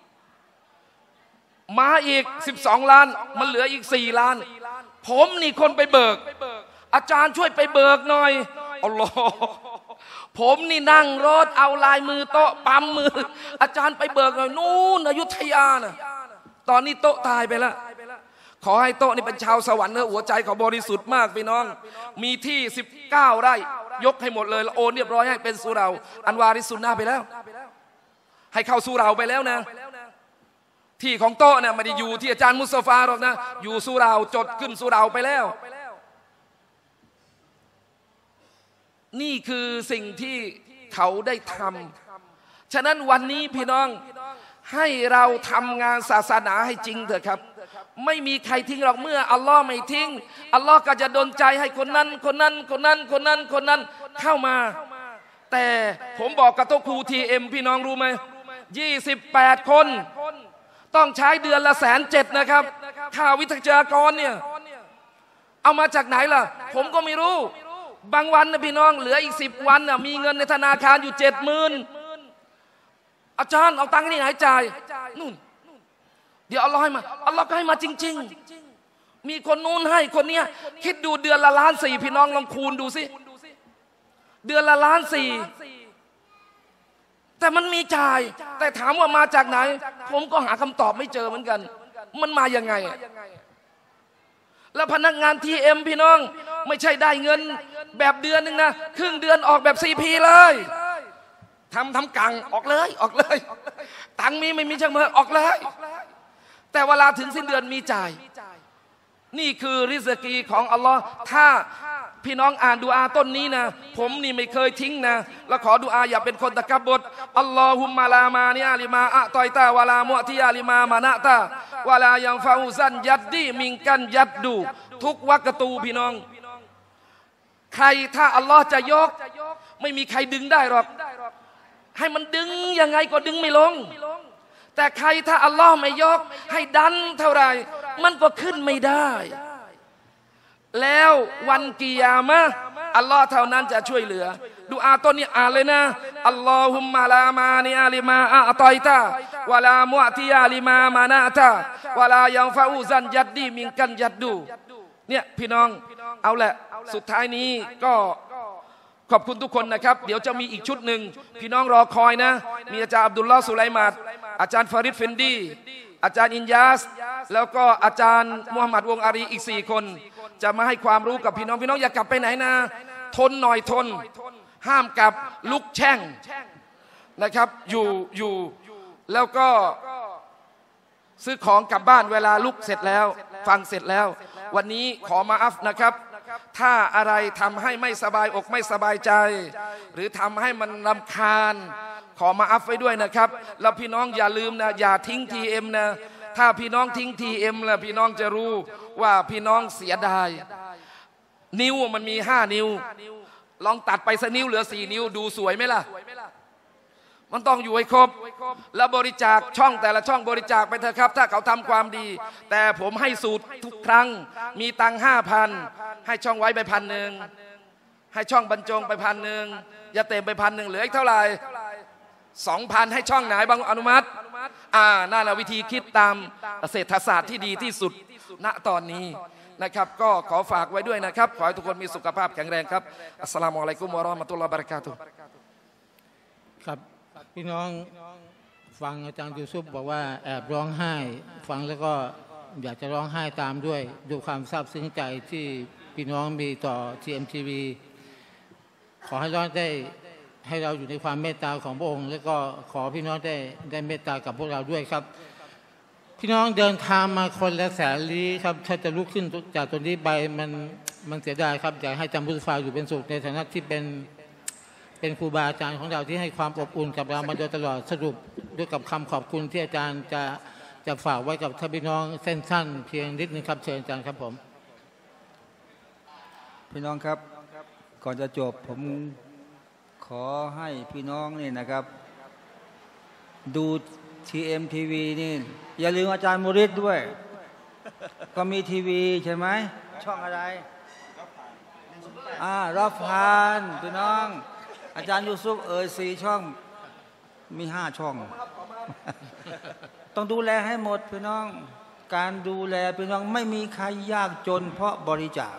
มาอีก12 ล้านมันเหลืออีก4 ล้านผมนี่คนไปเบิกอาจารย์ช่วยไปเบิกหน่อยอัลลอฮ์ผมนี่นั่งรถเอาลายมือโต๊ะปั๊มมืออาจารย์ไปเบิกหน่อยนู่นอยุธยาตอนนี้โต๊ะตายไปแล้วขอให้โต๊ะนี่เป็นชาวสวรรค์หัวใจเขาบริสุทธิ์มากพี่น้องมีที่19 ไร่ยกให้หมดเลยแล้วโอนเรียบร้อยให้เป็นสุเราอันวาริสุนนาไปแล้วให้เข้าสู่เราไปแล้วนะที่ของโต๊ะเนี่ยไม่ได้อยู่ที่อาจารย์มุสตาฟาหรอกนะอยู่สู่เราจดขึ้นสู่เราไปแล้วนี่คือสิ่งที่เขาได้ทำฉะนั้นวันนี้พี่น้องให้เราทำงานศาสนาให้จริงเถอะครับไม่มีใครทิ้งหรอกเมื่ออัลลอฮ์ไม่ทิ้งอัลลอฮ์ก็จะดลใจให้คนนั้นเข้ามาแต่ผมบอกกับโต๊ะครูทีเอ็มพี่น้องรู้ไหม28 คนต้องใช้เดือนละ170,000นะครับค่าวิทยากรเนี่ยเอามาจากไหนล่ะผมก็ไม่รู้บางวันนะพี่น้องเหลืออีก10 วันน่ะมีเงินในธนาคารอยู่70,000อาจารย์เอาตังค์ที่ไหนจ่ายนู่นเดี๋ยวอัลลอฮ์ให้มาอัลลอฮ์ก็ให้มาจริงๆมีคนนู้นให้คนเนี้ยคิดดูเดือนละ1.4 ล้านพี่น้องลองคูณดูสิเดือนละ1.4 ล้าน แต่มันมีจ่ายแต่ถามว่ามาจากไหนผมก็หาคำตอบไม่เจอเหมือนกันมันมายังไงแล้วพนักงานทีเอ็มพี่น้องไม่ใช่ได้เงินแบบเดือนนึงนะครึ่งเดือนออกแบบCPเลยทำกังออกเลยตังมีไม่มีช่างเมื่อออกเลยแต่เวลาถึงสิ้นเดือนมีจ่ายนี่คือริสกีของอัลลอฮ์ถ้าพี่น้องอ่านดุอาต้นนี้นะผมนี่ไม่เคยทิ้งนะแล้วขอดุอาอย่าเป็นคนตะกับบดอัลลอฮุมมาลามาเนียลิมาอะตอยตาวะลามุอติยาลิมามานะตาวะลายังฟาอุซันยัดดีมิงกันยัดดูทุกวักตูพี่น้องใครถ้าอัลลอฮ์จะยกไม่มีใครดึงได้หรอกให้มันดึงยังไงก็ดึงไม่ลงแต่ใครถ้าอัลลอฮ์ไม่ยกให้ดันเท่าไรมันก็ขึ้นไม่ได้แล้ววันกิยามะห์อัลลอฮ์เท่านั้นจะช่วยเหลือดุอาต้นนี้อ่านเลยนะอัลลอฮุมมาลามานีอาลิมาอะตอยตาวะลามุอติยาลิมามานะตาวะลายังฟาอูซันยัดดีมิงกันยัดดูเนี่ยพี่น้องเอาแหละสุดท้ายนี้ก็ขอบคุณทุกคนนะครับเดี๋ยวจะมีอีกชุดหนึ่งพี่น้องรอคอยนะมีอาจารย์อับดุลลอฮ์สุไลมัดอาจารย์ฟาริดเฟนดีอาจารย์อินยาสแล้วก็อาจารย์มุฮัมมัดวงอารีอีก4 คนจะมาให้ความรู้กับพี่น้องอย่ากลับไปไหนนะทนหน่อยทนห้ามกลับลุกแช่งนะครับอยู่แล้วก็ซื้อของกลับบ้านเวลาลุกเสร็จแล้วฟังเสร็จแล้ววันนี้ขอมาอัฟนะครับถ้าอะไรทำให้ไม่สบายอกไม่สบายใจหรือทำให้มันรำคาญขอมาอัฟไว้ด้วยนะครับแล้วพี่น้องอย่าลืมนะอย่าทิ้งทีเอ็มนะถ้าพี่น้องทิ้งทีเอ็มแล้วพี่น้องจะรู้ว่าพี่น้องเสียดายนิ้วมันมี5 นิ้วลองตัดไปสักนิ้วเหลือ4 นิ้วดูสวยไหมล่ะมันต้องอยู่ให้ครบแล้วบริจาคช่องแต่ละช่องบริจาคไปเถอะครับถ้าเขาทำความดีแต่ผมให้สูตรทุกครั้งมีตังค์ 5,000ให้ช่องไว้ไป1,000ให้ช่องบรรจงไป1,000อย่าเต็มไป1,000เหลืออีกเท่าไหร่2,000ให้ช่องไหนบางอนุมัตินั่นแหละวิธีคิดตามเศรษฐศาสตร์ที่ดีที่สุดณตอนนี้นะครับก็ขอฝากไว้ด้วยนะครับขอให้ทุกคนมีสุขภาพแข็งแรงครับอัสสลามุอะลัยกุมวะเราะห์มะตุลลอฮิวะบะเราะกาตุฮ์ครับพี่น้องฟังอาจารย์ยูซุฟบอกว่าแอบร้องไห้ฟังแล้วก็อยากจะร้องไห้ตามด้วยดูความซาบซึ้งใจที่พี่น้องมีต่อ TMTV ขอให้เราได้ให้เราอยู่ในความเมตตาของพระองค์แล้วก็ขอพี่น้องได้เมตตากับพวกเราด้วยครับพี่น้องเดินทางมาคนละแสนลี้ครับถ้าจะลุกขึ้นจากตรงนี้ไปมันเสียดายครับอยากให้จำพุทธฟ้าอยู่เป็นสุขในฐานะที่เป็นครูบาอาจารย์ของเราที่ให้ความอบอุ่นกับเรามาโดยตลอดสรุปด้วยกับคำขอบคุณที่อาจารย์จะฝากไว้กับท่านพี่น้องเส้นสั้นเพียงนิดนึงครับเชิญอาจารย์ครับผมพี่น้องครับก่อนจะจบผมขอให้พี่น้องนี่นะครับดูTMTV นี่อย่าลืมอาจารย์มุริดด้วยก็มีทีวีใช่ไหมช่องอะไรรอฟฮานพี่น้องอาจารย์ยูซุฟ4 ช่องมี5 ช่องต้องดูแลให้หมดพี่น้องการดูแลพี่น้องไม่มีใครยากจนเพราะบริจาค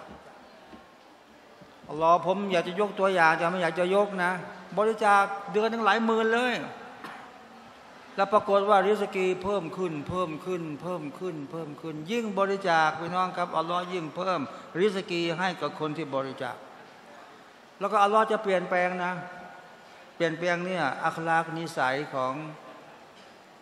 รอผมอยากจะยกตัวอย่างแต่ไม่อยากจะยกนะบริจาคเดือนนึงหลายหมื่นเลยแล้วปรากฏว่าริสกีเพิ่มขึ้นยิ่งบริจาคพี่น้องครับอัลลอฮ์ยิ่งเพิ่มริสกีให้กับคนที่บริจาคแล้วก็อัลลอฮ์จะเปลี่ยนแปลงนะเปลี่ยนแปลงเนี่ยอัคลากนิสัยของ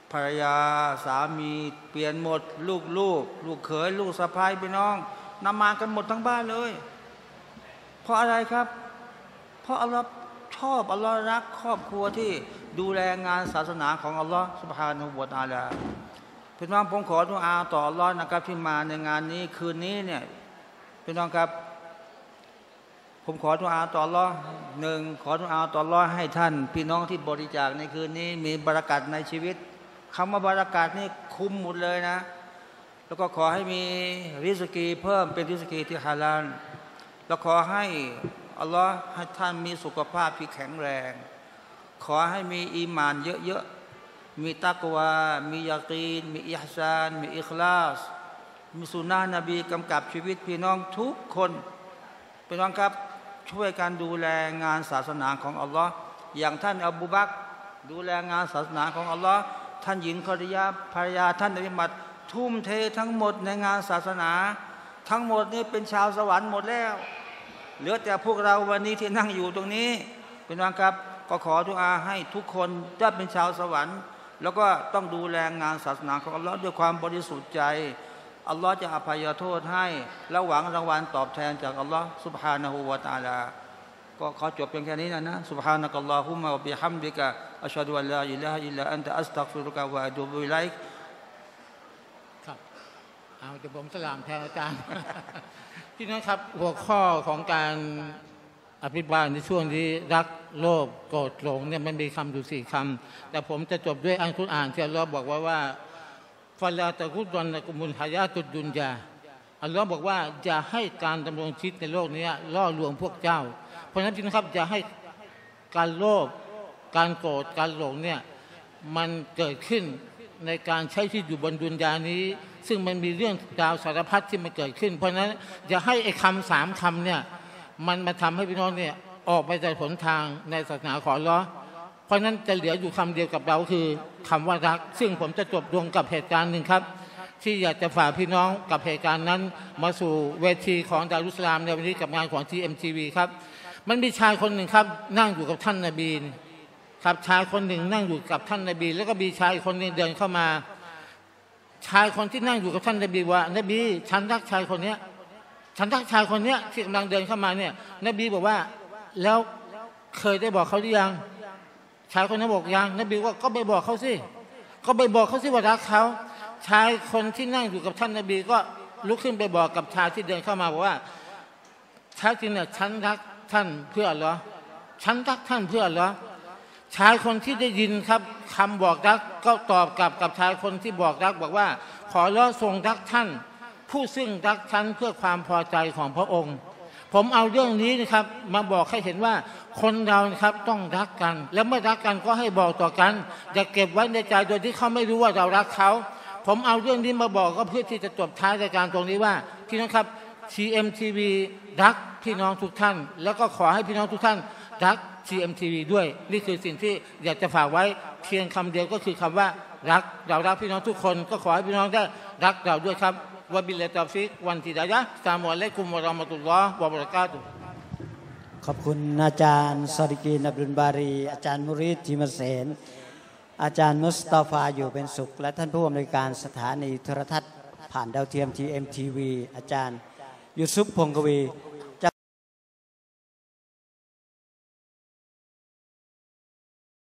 ภรรยาสามีเปลี่ยนหมดลูกเขยลูกสะใภ้พี่น้องนมากันหมดทั้งบ้านเลยเพราะอะไรครับเพราะอัลลอฮ์ชอบอัลลอฮ์รักครอบครัวที่ดูแลงานศาสนาของอัลลอฮ์ซุบฮานะฮูวะตะอาลาพี่น้องผมขอดุอาต่ออัลลอฮ์นะครับที่มาในงานนี้คืนนี้เนี่ยพี่น้องครับผมขอดุอาต่ออัลลอฮ์หนึ่งขอดุอาต่ออัลลอฮ์ให้ท่านพี่น้องที่บริจาคในคืนนี้มีบารกัตในชีวิตคำว่าบารกัตนี่คุ้มหมดเลยนะแล้วก็ขอให้มีริสกีเพิ่มเป็นริสกีที่ฮาลาลแล้วขอให้อัลลอฮ์ให้ท่านมีสุขภาพที่แข็งแรงขอให้มีอีหม่านเยอะๆมีตักวามียากีนมีอิหซานมีอิคลาสมีสุนนะนบีกำกับชีวิตพี่น้องทุกคนพี่น้องครับช่วยกันดูแลงานศาสนาของอัลลอฮ์อย่างท่านอบูบักรดูแลงานศาสนาของอัลลอฮ์ท่านหญิงคอริยาภรรยาท่านนบีมุฮัมมัดทุ่มเททั้งหมดในงานศาสนาทั้งหมดนี่เป็นชาวสวรรค์หมดแล้วเหลือแต่พวกเราวันนี้ที่นั่งอยู่ตรงนี้พี่น้องครับก็ขอดุอาให้ทุกคนได้เป็นชาวสวรรค์แล้วก็ต้องดูแลงานศาสนาของอัลลอฮ์ด้วยความบริสุทธิ์ใจอัลลอฮ์จะอภัยโทษให้และหวังรางวัลตอบแทนจากอัลลอฮ์ซุบฮานะฮูวะตะอาลาก็ขอจบเพียงแค่นี้นะซุบฮานะกัลลอฮุมะวะบิฮัมดิกะอัชฮะดุอัลลาอิลาฮะอิลลันตะอัสตัฆฟิรุกะวะอะตูบุอิลัยกครับเอาเดี๋ยวผมสลามแทนอาจารย์ ที่นั่นครับหัวข้อของการอภิบาลในช่วงนี้รักโลภโกรธหลงเนี่ยมันมีคำอยู่4 คำแต่ผมจะจบด้วยอัลกุรอานที่อัลลอฮ์บอกว่าฟะลาตะกุดรอนนะกุมุลฮายาตุดดุนยาอัลลอฮ์บอกว่าอย่าให้การดำรงชีวิตในโลกนี้ล่อลวงพวกเจ้าเพราะฉะนั้นพี่นะครับอย่าให้การโลภการโกรธการหลงเนี่ยมันเกิดขึ้นในการใช้ชีวิตอยู่บนดุนยานี้ซึ่งมันมีเรื่องราวสารพัดที่มันเกิดขึ้นเพราะฉะนั้นอย่าให้ไอ้คำ3 คำเนี่ยมันมาทำให้พี่น้องเนี่ยออกไปจากหนทางในศาสนาของอัลเลาะห์เพราะนั้นจะเหลืออยู่คำเดียวกับเราคือคำว่ารักซึ่งผมจะจบลงกับเหตุการณ์หนึ่งครับที่อยากจะฝากพี่น้องกับเหตุการณ์นั้นมาสู่เวทีของดารุสลามในวันนี้กับงานของ TMTV ครับมันมีชายคนหนึ่งครับนั่งอยู่กับท่านนบีครับชายคนหนึ่งนั่งอยู่กับท่านนบีแล้วก็มีชายคนหนึ่งเดินเข้ามาชายคนที่นั่งอยู่กับท่านนบีว่านบีฉันรักชายคนนี้ฉันรักชายคนนี้ที่กำลังเดินเข้ามาเนี่ยนบีบอกว่าแล้วเคยได้บอกเขาหรือยังชายคนนั้นบอกยังนบีว่าก็ไปบอกเขาสิก็ไปบอกเขาสิว่ารักเขาชายคนที่นั่งอยู่กับท่านนบีก็ลุกขึ้นไปบอกกับชายที่เดินเข้ามาบอกว่าแท้จริงเนี่ยฉันรักท่านเพื่ออัลเลาะห์ฉันรักท่านเพื่ออัลเลาะห์ชายคนที่ได้ยินครับคำบอกรักก็ตอบกลับกับชายคนที่บอกรักบอกว่าขออัลเลาะห์ทรงรักท่านผู้ซึ่งรักฉันเพื่อความพอใจของพระองค์ผมเอาเรื่องนี้นะครับมาบอกให้เห็นว่าคนเรานะครับต้องรักกันแล้วเมื่อรักกันก็ให้บอกต่อกันอย่าเก็บไว้ในใจโดยที่เขาไม่รู้ว่าเรารักเขาผมเอาเรื่องนี้มาบอกก็เพื่อที่จะจบท้ายรายการตรงนี้ว่าพี่น้องครับ TMTV รักพี่น้องทุกท่านแล้วก็ขอให้พี่น้องทุกท่านรัก TMTV ด้วยนี่คือสิ่งที่อยากจะฝากไว้เพียงคำเดียวก็คือคำว่ารักเรารักพี่น้องทุกคนก็ขอให้พี่น้องได้รักเราด้วยครับวะบิลลาฮิตอฟิกวันฮิดายะฮ์อัสสลามุอะลัยกุมวะเราะมะตุลลอฮ์วะบะเราะกาตุฮ์ขอบคุณอาจารย์ซอดิกีนอับดุลบารีอาจารย์มุรีดทิมเสนอาจารย์มุสตาฟาอยู่เป็นสุขและท่านผู้อำนวยการสถานีโทรทัศน์ผ่านดาวเทียม TMTV อาจารย์ยูซุฟพงศ์กวี